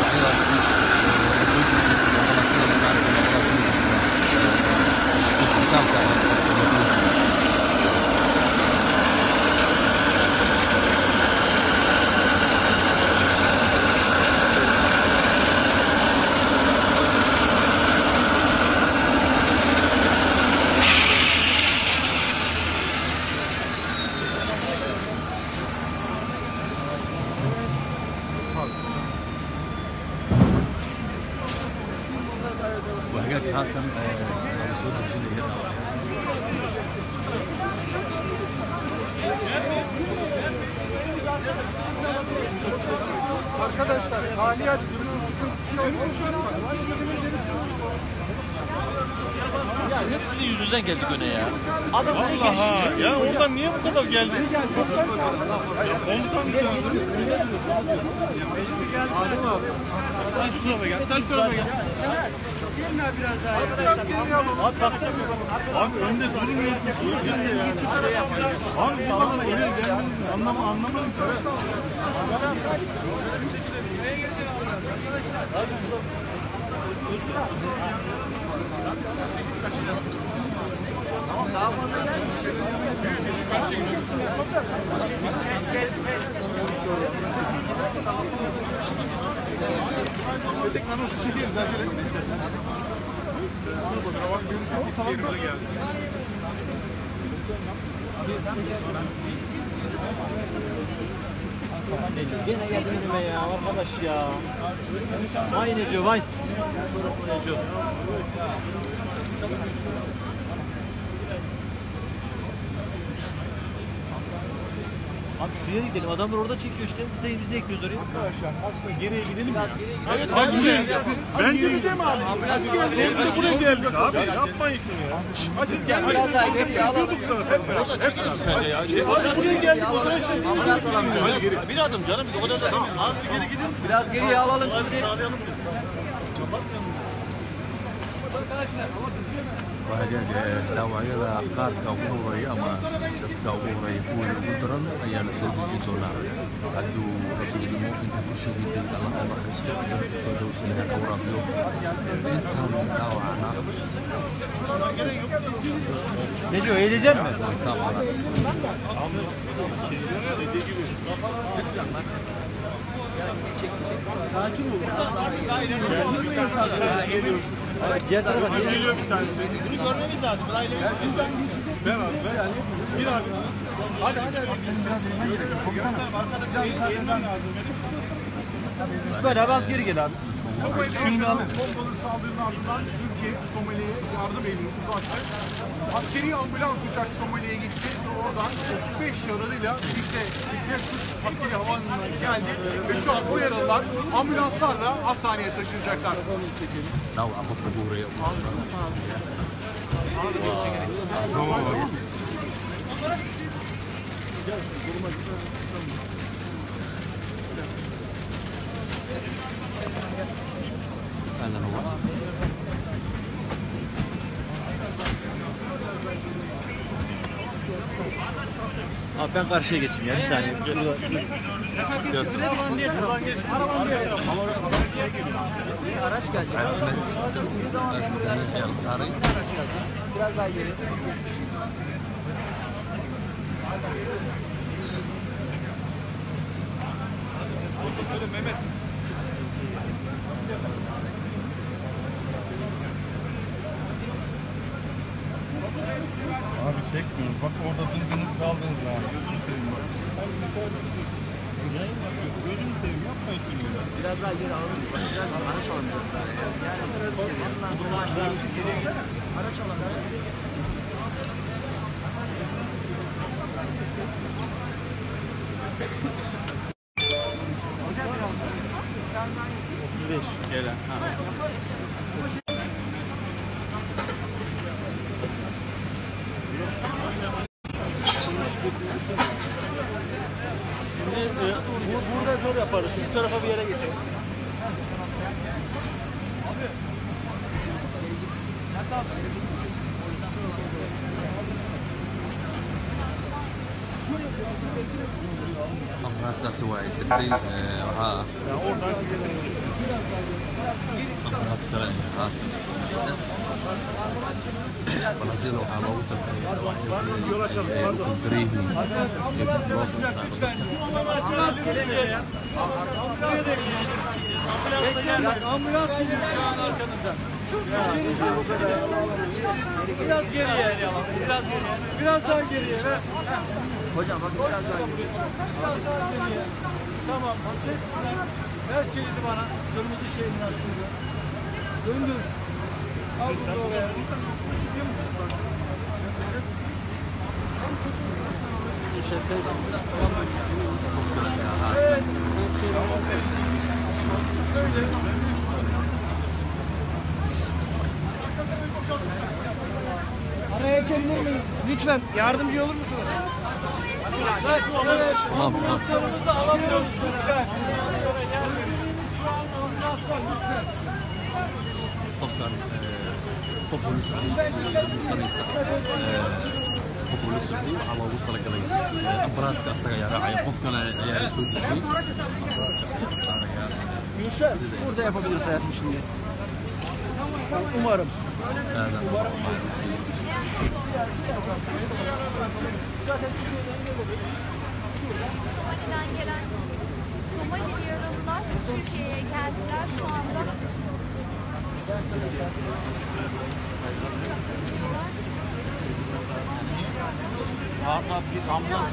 وحاجات حاتم على صوت الجنيه Arkadaşlar hali açtım. Ya hep sizin yüzünüzden geldik öne ya. Adam vallahi ya oradan niye bu kadar geldiniz? Komutan çağırdım. Sen şuraya gel. Sen şuraya gel. Biraz geriye alalım. Abi önde durmuyorsun. Abi bu adama ileri gelmeniz anlamadım. Tamam daha fazla Dedik lan o şişeyi zaten etme istersen. Yerimize geldi. Gene geldi önüme ya arkadaş ya. Vay Neco vay. Neco. Abi şuraya gidelim. Adamlar orada çekiyor işte. Biz de ekliyoruz oraya. Arkadaşlar aslında geriye gidelim. Biraz geriye gidelim. Abi buraya bence gidelim abi. Siz geldiniz de buraya geldik abi. Yapmayın şunu ya. Siz gelmeyin. Biraz daha geriye alalım. Orada çekelim sence ya. Abi buraya geldik. O zaman şey. Ambulans alamıyor. Bir adım canım. O kadar da. Abi geri gidin. Biraz geriye alalım sizi. وهجاج dhaawacyada qaarka ugu horeeya ama dadka ugu horeeya kuwa ugu daran ayaa la soo dejin doonaa hadduu rasuulnimo inta ku shahiiday Allah u naxariisto firdowsina ka waraabiyo intan dhaawacna Neco eğilecek mi? Tamam. Sakin ol. Diğer tarafa geliyor bir tanesi. Bunu görmemiz lazım. Şuradan geçecek. Ben abi. Bir abi. Hadi. İsmail abi az geri gel abi. Somali'ye bombalı saldırının ardından Türkiye Somali'ye yardım elini uzattı. Askeri ambulans uçak Somali'ye gitti ve oradan 35 yaralıyla birlikte askeri havaalanına geldi ve şu an o yaralılar ambulanslarla hastaneye taşınacaklar. Abi ben karşıya geçeyim ya bir saniye. Araç gelecek. Biraz daha geri. Mehmet. Abi çekmiyoruz. Bak orada durdunuz kaldınız ha. Gözünü seveyim yapmayın şunu. Biraz daha geri alalım. Biraz araç alalım. Araç alalım. Gelen. Şimdi burada zor yaparız. Şu tarafa bir yere geçelim. Ambulansdaasi waa ay tagtay waxaa ambulans kale haatan ambulansyada waxaa loogu Ambulans geliyor şu an arkanızdan. Biraz geriye alalım. Biraz geriye. Biraz daha geriye. Hocam bakın biraz daha geriye. Tamam. Ver şeridi bana. Kırmızı şeridini aç şurada. Döndür. Al bunu oraya. Evet. Araya geçebilir miyiz? Lütfen yardımcı olur musunuz? Evet. Ambulanslarımızı alamıyoruz lütfen. Şu an ambulanslar lütfen. qof wali socdaysa qof wali socday waxaa loogu talagalay ambulanska asaga ayaa raacaya qof kale ayaa soo dejiyey Gülşen, burada yapabiliriz hayatım şimdi. Umarım. Somali'den gelen Somalili yaralılar Türkiye'ye geldiler şu anda. Abi biz ambulans.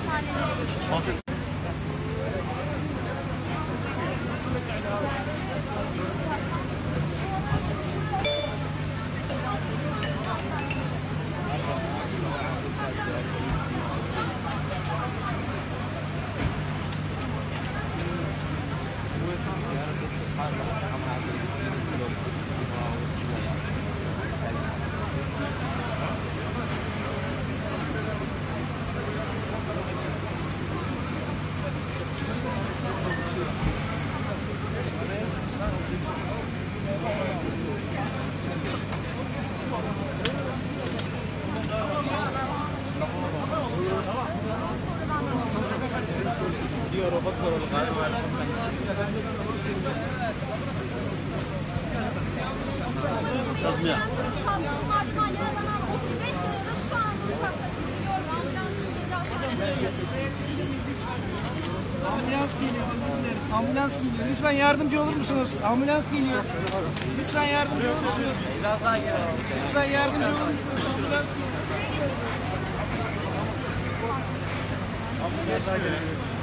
Tazmiye. Ambulans geliyor, özür dilerim. Ambulans geliyor. Lütfen yardımcı olur musunuz? Ambulans geliyor. Lütfen yardımcı olur musunuz? Lütfen yardımcı olur musunuz? Ambulans geliyor. Ambulans geliyor.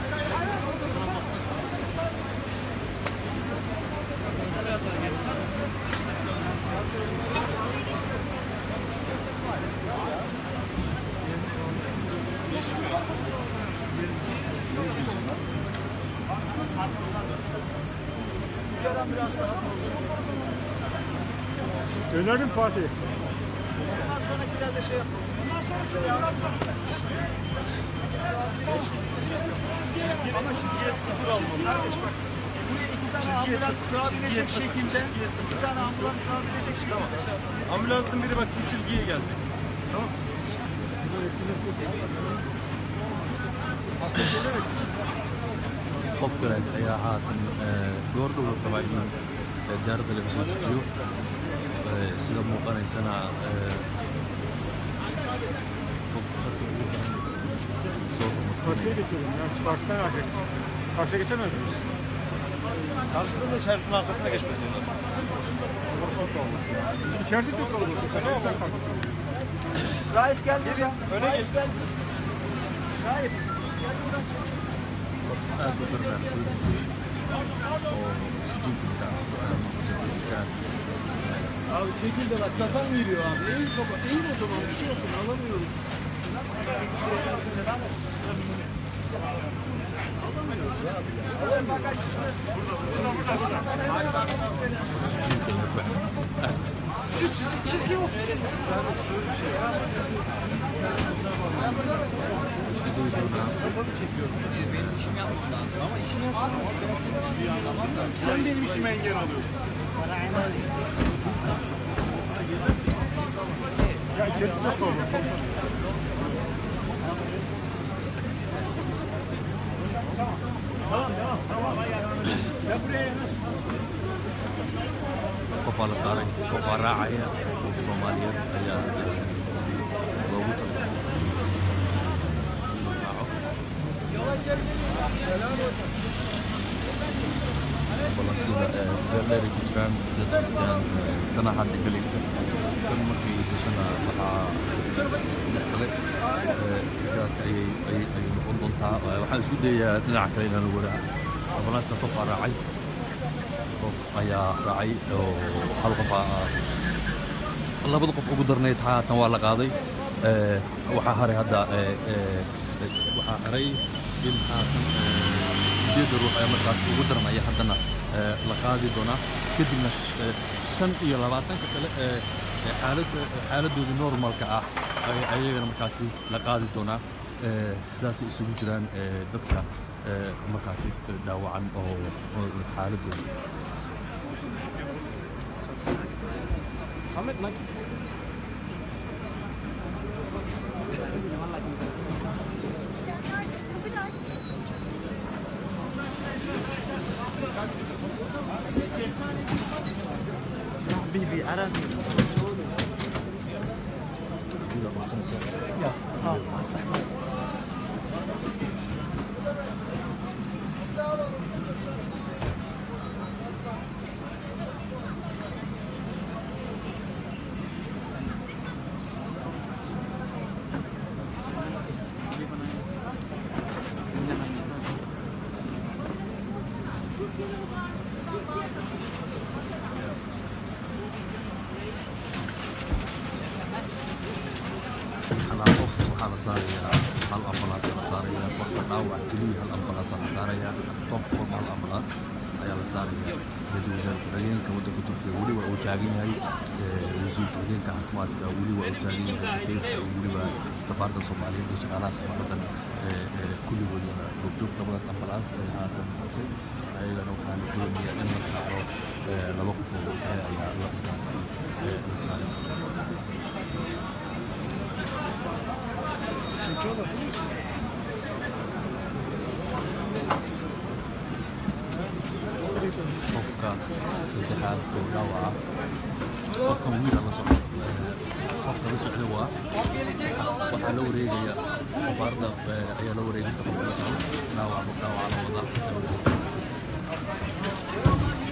Önerim Fatih. Ondan sonrakilerde şey yapalım. Ondan sonra ama çizgiye sıfır almamız. Buraya 2 tane ambulans sığabilecek şekilde 2 tane ambulans sığabilecek şekilde. Tamam. Ambulansın biri bak bu çizgiye geldi. Tamam. qof kale ayaa haatan goordhow rabaa inaan daaradda laga soo dejiyo sida muuqanaysana Karşıya geçelim ya. Karşıdan artık. Karşıya geçemez miyiz? Karşıdan da şeritin arkasına geçmek zorundasın. İçeride çok kalabalık. Raif gel buraya. Öne gel. Raif. aad u darnaan soo dejiyey oo oksijiinka markaasi ku Abi çekil de bak kafan giriyor abi. Eğil kafa. Eğil o zaman bir şey yapın alamıyoruz. Şu çizgi yok. Benim işimi yapmam lazım ama işini yapsam Sen benim işime engel oluyorsun. Ya içerisi çok kalabalık. qofaa la saaray qofaa raacaya qof Soomaaliyeed ayaa loogu talagalay sida beerleeri ku jiraan sida tana hadda galaysa kan markii gashana waxaa kale sidaas ayay noqon doontaa waxaan isku dayayaa dhinaca kale inaan ugu raaca ambalaasta qofaa raacay qof ayaa raacay oo hal qof labada qof ugu darnayd haatan waa la qaaday waxaa haray hadda waxaa haray in haatan sideeda ruux ayaa markaas ugu darnaya haddana la qaadi doonaa kadibna 25 kale xaaladooda normalka ah ayagana markaasi la qaadi doonaa sidaas isugu jiraan dadka markaasi dhaawacan oo xaaladooda Samet lan. Bibi Arab. Ya, صح. waxaa la saarayaa hal ambalaas la saarayaa qofka dhaawac keliya hal ambalaas la saarayaa qofka hal ambalaas ayaa la saarayaa ra-iisul wasaare ku-xigeenka waddanka Turkiga weli waa uu taagan yahay wasiir ku-xigeenka caafimaadka weli waa uu taagan yahay safiirka weliba safaaradda Soomaaliyeed iyo shaqaalaha safaaradan kulligood goobjoog labadaas ambalaas ay haatan arkay ayagana waxaa la doonayaa in la saaro laba qof oo kale ayaa labadaasi la saaray qofka saddexaad oo dhaawaca qofkan wiil la socdo qofka la socdo waxaa la wareegaya safaaradda ayaa la wareegay safarka la socdo dhaawaca la wadaa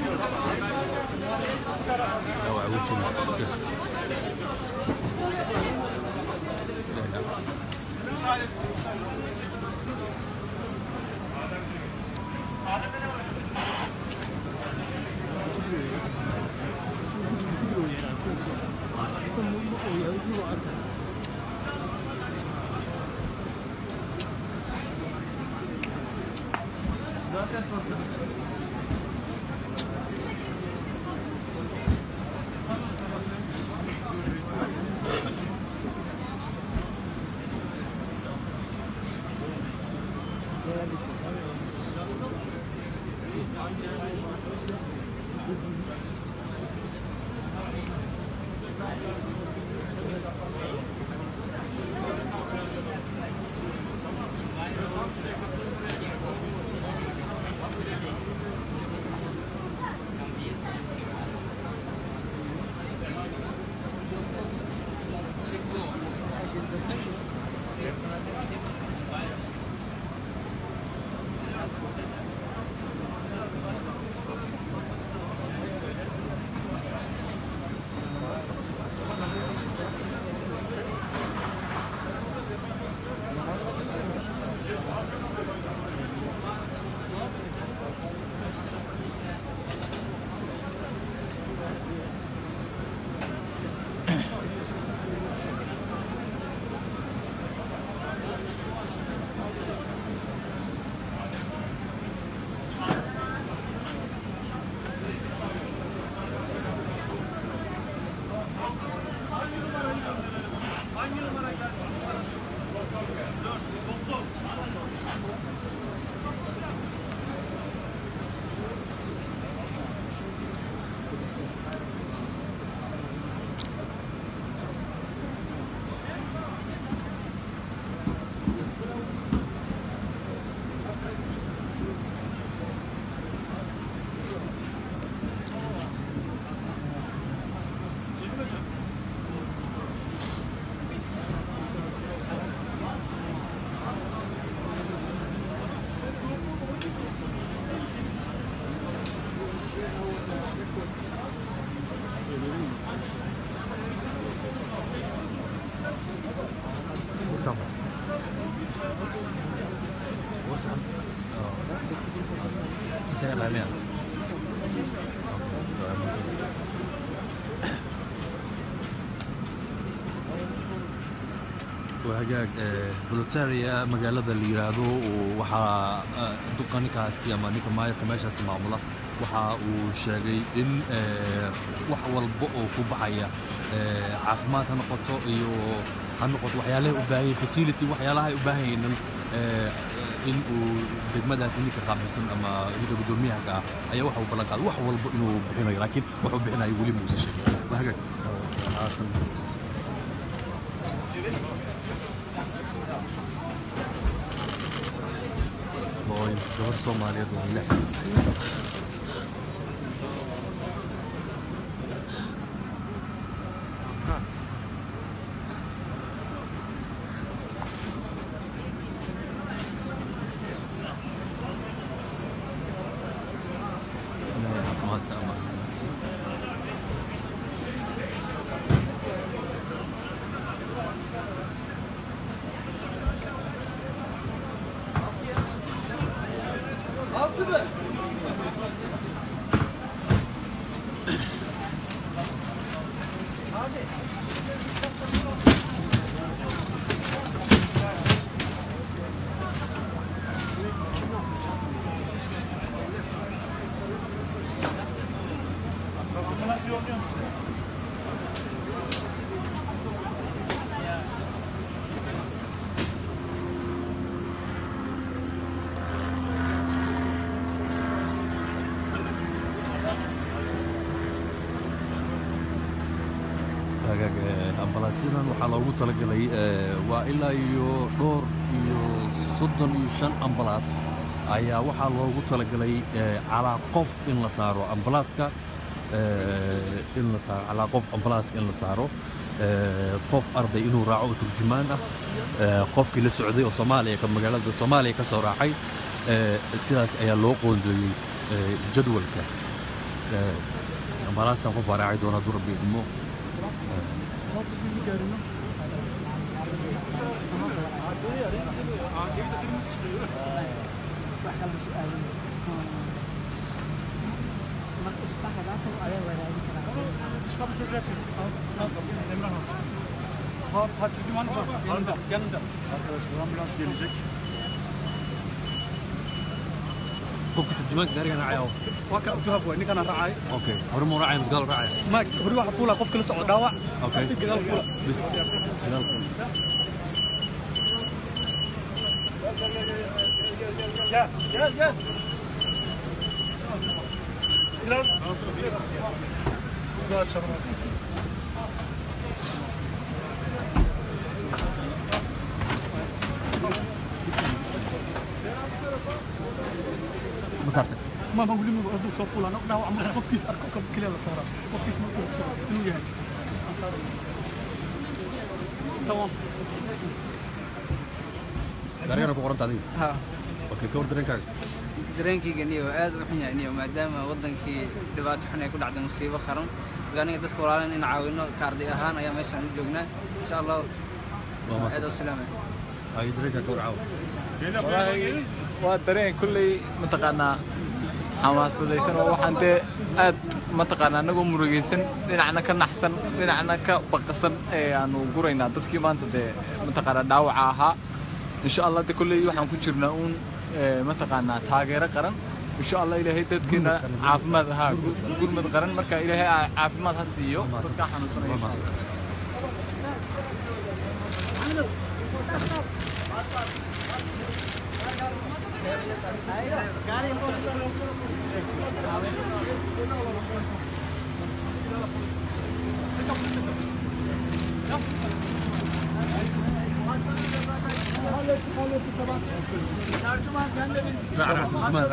وهجاج بلوتاريا مجالات اللي يرادو وحا دقني كاسي أما نيكو ماير كماشة سمعمله وحا وشاقي إن وحوال بقو كوبحيا عافمات هنقطو إيو هنقطو وحياليه وباهي فاسيلتي وحيالها وباهي إن degmada sinika qaabsan ama ida gudoomiyaha ay waxa uu balan qaad wax walba inuu bixinayo laakiin wuxuu bixinayo wali muusa sheegay waxa boy gabar Soomaaliyeed oo leh ambalaasidan waxaa loogu talagalay waa ilaa iyo dhowr iyo 35 ambalaas ayaa waxaa loogu talagalay calaa qof in la saaro ambalaaska in la saaro calaa qof ambalaaska in la saaro qof arday inuu raaco turjumaan ah qofkii la socday oo Soomaaliya ka magaalada Soomaaliya ka soo raacay sidaas ayaa loo qoondeeyay jadwalka ambalaastan qof waa raaci doona durbi idmo Tercüman var yanında. Arkadaşlar ambulans gelecek. qofka turjumaanka gaarigan raacayo waa ka abduhab waa ninkana raacay okay hore mu raacay gadaal raacay ma hore waxa fuula qofka la socdo dhaawac okay si gadaal fuula bis gadaal fuula Gel. Biraz güzel çarpma. مسارتك ما بقول له ابو صفولا انا عم بخف كيس اركب كلها صار خف كيس مكتوب انه يهك تمام gaarigan ku qoranta adiga ha okay ka wardarenkaaga dareenkayga niyo aad u xun yahay niyo maadaama wadankii dhibaato xun ay ku dhacday musiibo qaran aniga dadka walaalan in caawino kaardi ahaan ayaa meeshan u joognaa insha Allah aad u salaamay ay dareenka ka warcaaw waa dareen kulley mataqaanaa xamaasadaysan oo waxaan dee aad mataqaanaa anagoo murugaysan dhinacna ka naxsan dhinacna ka baqasan aanu guraynaa dadkii maanta dee mataqaanaa dhaawaca ahaa insha Allah de kulley waxaan ku jirnaa uun mataqaanaa taageero qaran insha Allah ilaahay dadkeena caafimaad ahaa gurmad qaran marka ilaahay caafimaad ha siiyo dadka xanuunsanaya Tercüman sen de bil. tercüman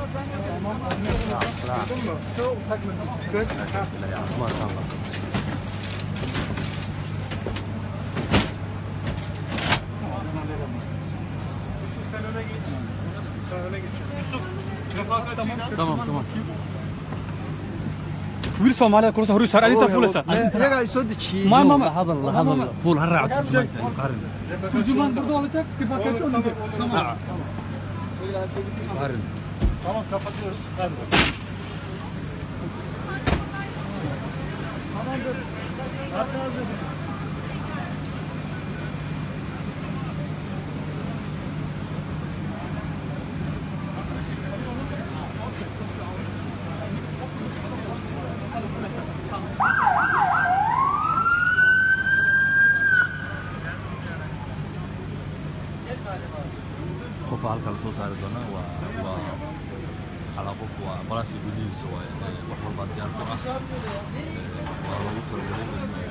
tamam wiil Soomaaliya kursa hore sar adinta fulasa iyaga ay soo dajiyay ma hadal fuul har raaco turjumaanka qarin turjumaan burada olacak kifaket olacak qarin Tamam kapatıyoruz. Hadi. Tamamdır. Hatta hazır. qof halka la soo saari doona waa xala qof waa ambalaas gudihiisa waa wax walba diyaar ku ah waa lagu talagalay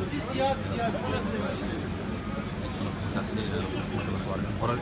markaasi marka la soo arko qoral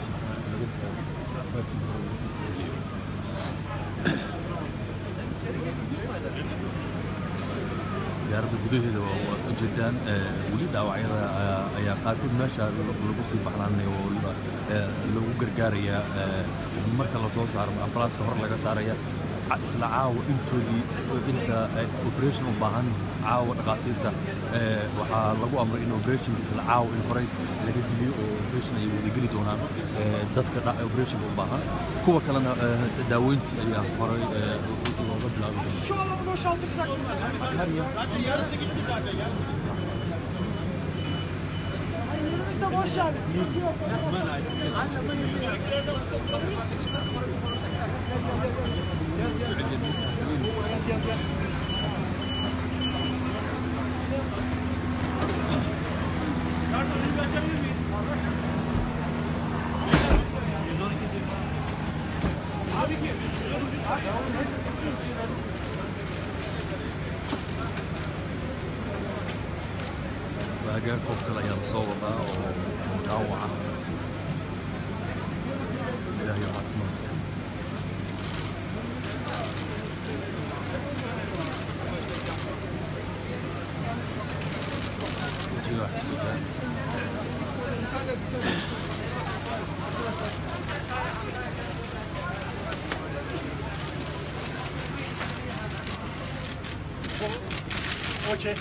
diyaaradda gudaheeda waa ujeedaan weli dhaawacyada ayaa qaarkood meesha lagu sii baxnaanay oo lagu gargaaraya marka la soo saaro ambalaaska hor laga saaraya isla caawa intoodii inta operation u baahan caawa dhaqaatiirta waxaa lagu amray in operationka isla caawa in horey laga geliyo oo operation ay wada geli doonaan dadka operationka u baahan kuwa kalena daaweyntii ayaa horey looga bilaabi doonaa Şu alanı boşaltırsak yarısı gitti zaten ya. Önümüzde boş yani. Sıkıntı yok. waagaa qof kale ayaa la soo wadaa oo dhaawaca ilaahay caafimaadkiisa wajiga xasuusan Oche.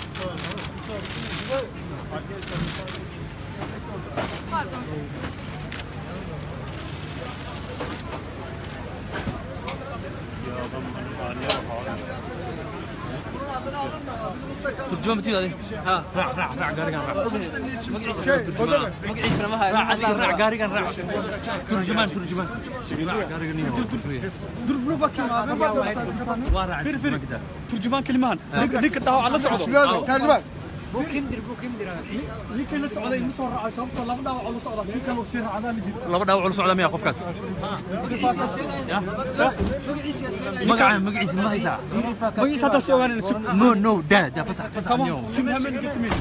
Pardon. ترجمة بتيجي هذه ها راع قاري كان راع مقعيس ما هاي راع قاري كان راع ترجمان قاري كان دربلو باكي ما فير ترجمان كلمان ليك داو على صعود ترجمان بوكندر ليك لا صعود يمسور راعي صوت لا داو على صعود ليك كانوا بصير عدان لا داو على صعود ما يقف كاس مقعيس ما يسع مقعيس هذا سؤال نو ده فسح اليوم سمها من قلت مين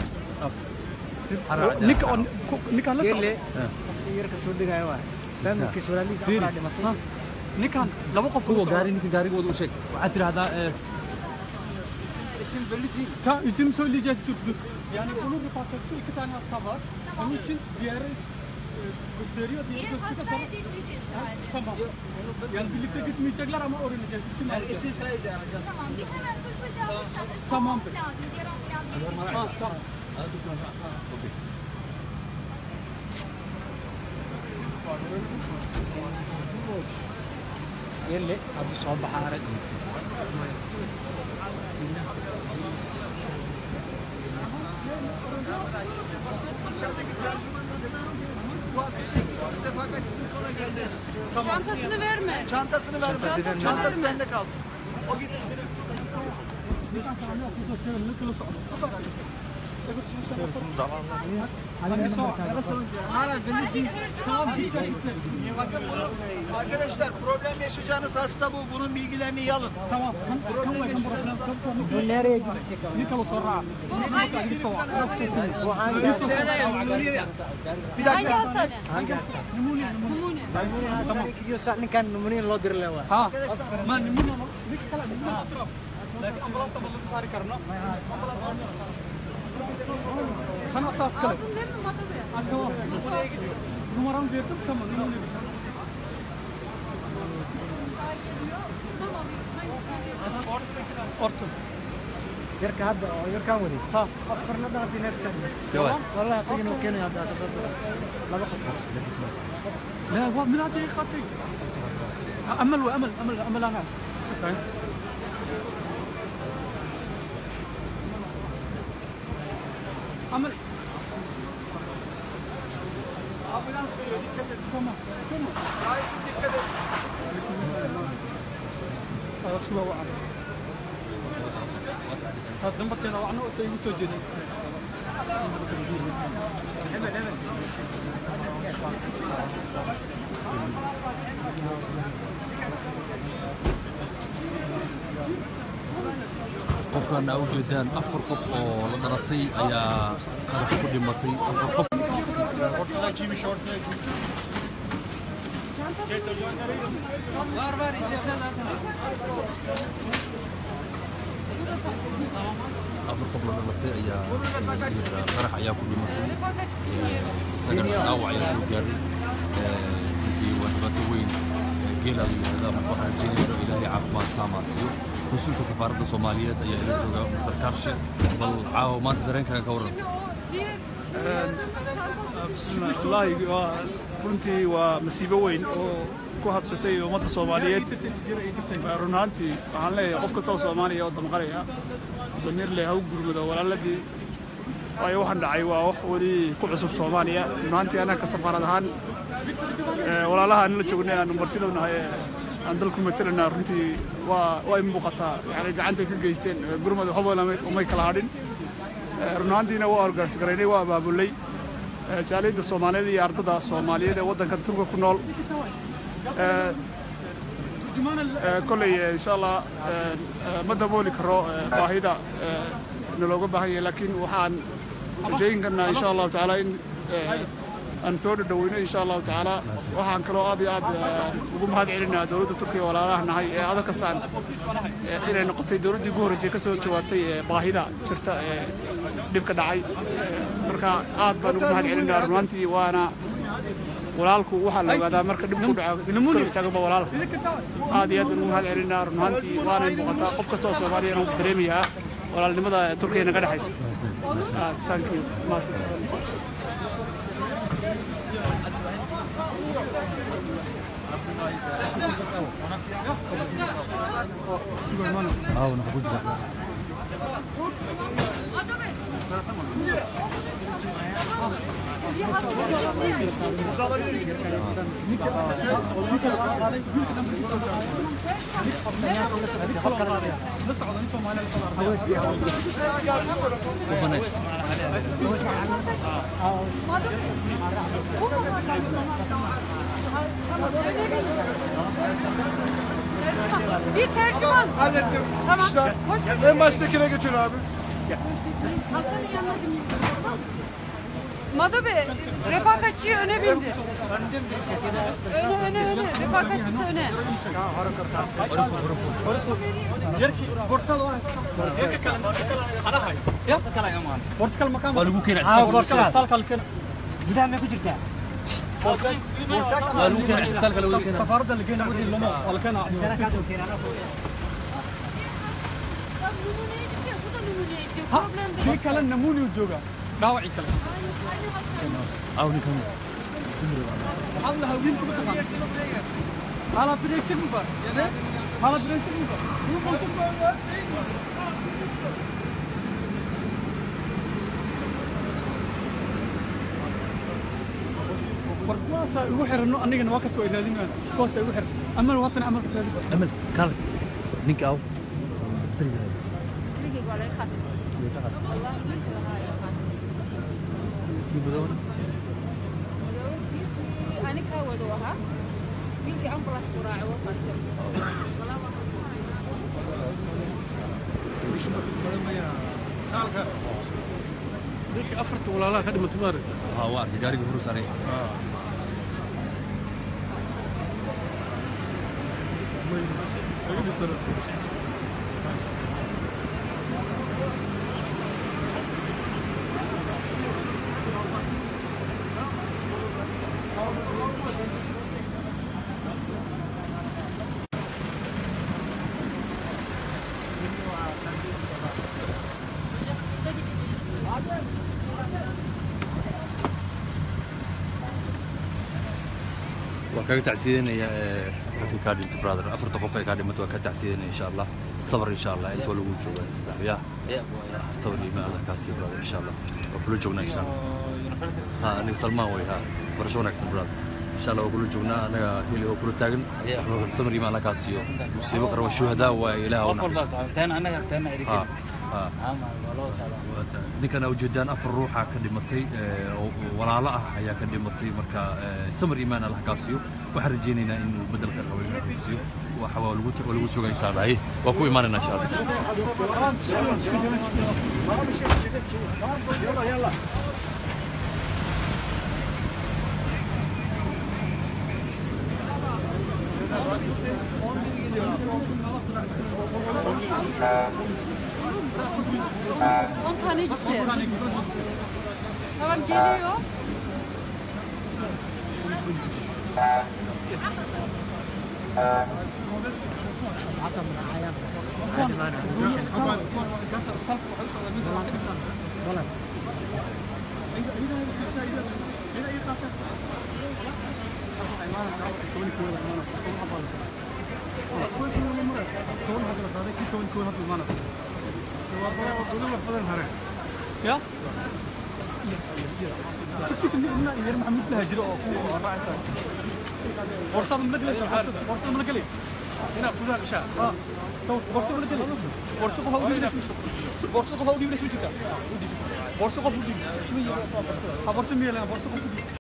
نيكان لا صعود يركز سودي جايوا فهم كسولة ليس أفراد مطلع نيكان لو وقف هو قاري وضو شيء وعتر هذا اسم بلدي تا اسم سولي جالس تفدس يعني يقولون بفاكر سلك تاني أصحابها وممكن ديارس كستريو ديارس كذا صار تمام يعني بلدي قلت ميتجلا رما أورين جالس اسم سعيد تمام يلي عبد الصعب بحارة Çantasını verme. Çantasını verme. Çantası sende kalsın. O gitsin. Bakın bunu arkadaşlar problem yaşayacağınız hasta bu. Bunun bilgilerini iyi alın. Tamam. nereye gidecek abi? Nikalo sonra. Bir dakika. Hangi hastane? Hangi hastane? Numune. Tamam. Gidiyorsa nikan numune lo dir lewa. Ha. Ma numune no. Nikala numune atraf. Lakin ambulans da balı sari karna. Kana asas kal. Aldın değil mi Madabe? Tamam. Numaramı verdim tamam. Numune. Orta. يركب هذا يركب ودي ها أفرنا ده في نفس جواد والله سجن وكان هذا أساس لا بقف لا هو من هذا خاطي أمل أنا أمل Ambulans geliyor, dikkat edin. Tamam. Raif'im dikkat edin. أسمع وعد. هذا دم بتنا وعنه سيجي توجس. qofkan ay u jeedaan afar qof oo la dhalatay ayaa qarax ku dhimatay qof Ortadakiymiş ortadaki. Var içeride zaten. afar qof la dhalatay ayaa qarax ayaa ku dhimatay isagana dhaawac ayaa soo gaaray intii waa dhibaato weyn geela la yidhaahda waxaa jineero ilaahay caafimaad taamaasiyo mas-uulka safaaradda soomaaliyeed ayaa ila jooga Mr. Karshe bal caawa maanta dareenkaaga ka waran bismillaahi runtii waa masiibo weyn oo ku habsatay ummadda Soomaaliyeed run ahaantii waxaan leeyahay qof kasta oo Soomaaliya oo damqaraya damiir leh ha u gurmado walaaladii waayo waxaan dhacay waa wax wali ku cusub Soomaaliya run ahaantii anaga ka safaarad ahaan walaalaha aan la joognay aan martida nahay aan dalku metelna runtii waa in muuqataa yani gacanta ka geysteen gurmada waxba uma kala hadhin run ahaantiina waa organisaynay waa abaabulay jaaliyadda Soomaaliyeed iyo ardada Soomaaliyeed ee waddanka Turkiga ku nool kolley insha Allah ma dabooli karo baahida nalooga baahan yahay laakiin waxaan rajayn karnaa insha Allah taala in aan soo dhaweyno insha Allah taala waxaan kaloo aad iyo aad ugu mahad celinaa dawladda Turkiga walaalaha nahay ee adag ka saan inay noqotay dawladdii ugu horeysay ka soo jawaabtay baahida jirta dhibka dhacay marka aad baan ugu mahad celinaa runtii waana walaalku waxa la ogaadaa marka dhib ku dhaco isaga walaal aad iyo aad ugu mahad celinaa runtii waana muuqataa qof kasta oo Soomaaliyeed oo dareemaya walaalnimada Turkiga naga dhaxaysa thank you Bir tercüman. Hallettim. Tamam. İşte Hoş geldin. en baştakine götür abi. Hastanın yanına bineyim. Mado Bey, refakatçiyi öne bindi. Öne. Refakatçisi öne. في كلام نموني وجوجا داوعي كلام عاوني كمان الله وين كنت على بريكسك مفر على بريكسك مفر بركواسا وحر انه انيغا واكس وينادين كوسا وحر امل وطن عمل امل كان نينك او أنا كودوها منك أمر السرعة وقت ديك أفرت ولا لا خدمة متمارد واحد جاري بفلوس عليه وكان تعسيدنا يا أخي كاردي أنت برادر أفرط خوفي كاردي متوى كان تعسيدنا إن شاء الله صبر إن شاء الله أنت ولا وجوه يا صبر لي ما الله كاسي برادر إن شاء الله وكل جونا إن شاء الله ها أنا سلمان ويا ها برشون أكسن برادر إن شاء الله وكل جونا أنا هيلي وكل تاجن صبر لي ما الله كاسيو مصيبة قرب الشهداء وإله ونحس ninkana ujeedaan afar ruuxa ka dhimatay walaalo ah ayaa ka dhimatay marka samir iimaan Allah ka siiyo waxaan rajaynaynaa in uu bedelka qabo inuu siiyo waxa waa lagu joogaa insha Allah waa ku iimaanayna insha Allah On tane gitti. Tamam geliyor. يا يا محمد لهجر ورصة من نقلي ورصة من نقلي هنا كذا بشا ورصة من نقلي ورصة قفا ودي ليش ورصة قفا ودي ليش بتجتا ورصة قفا ودي ورصة مية لا ورصة قفا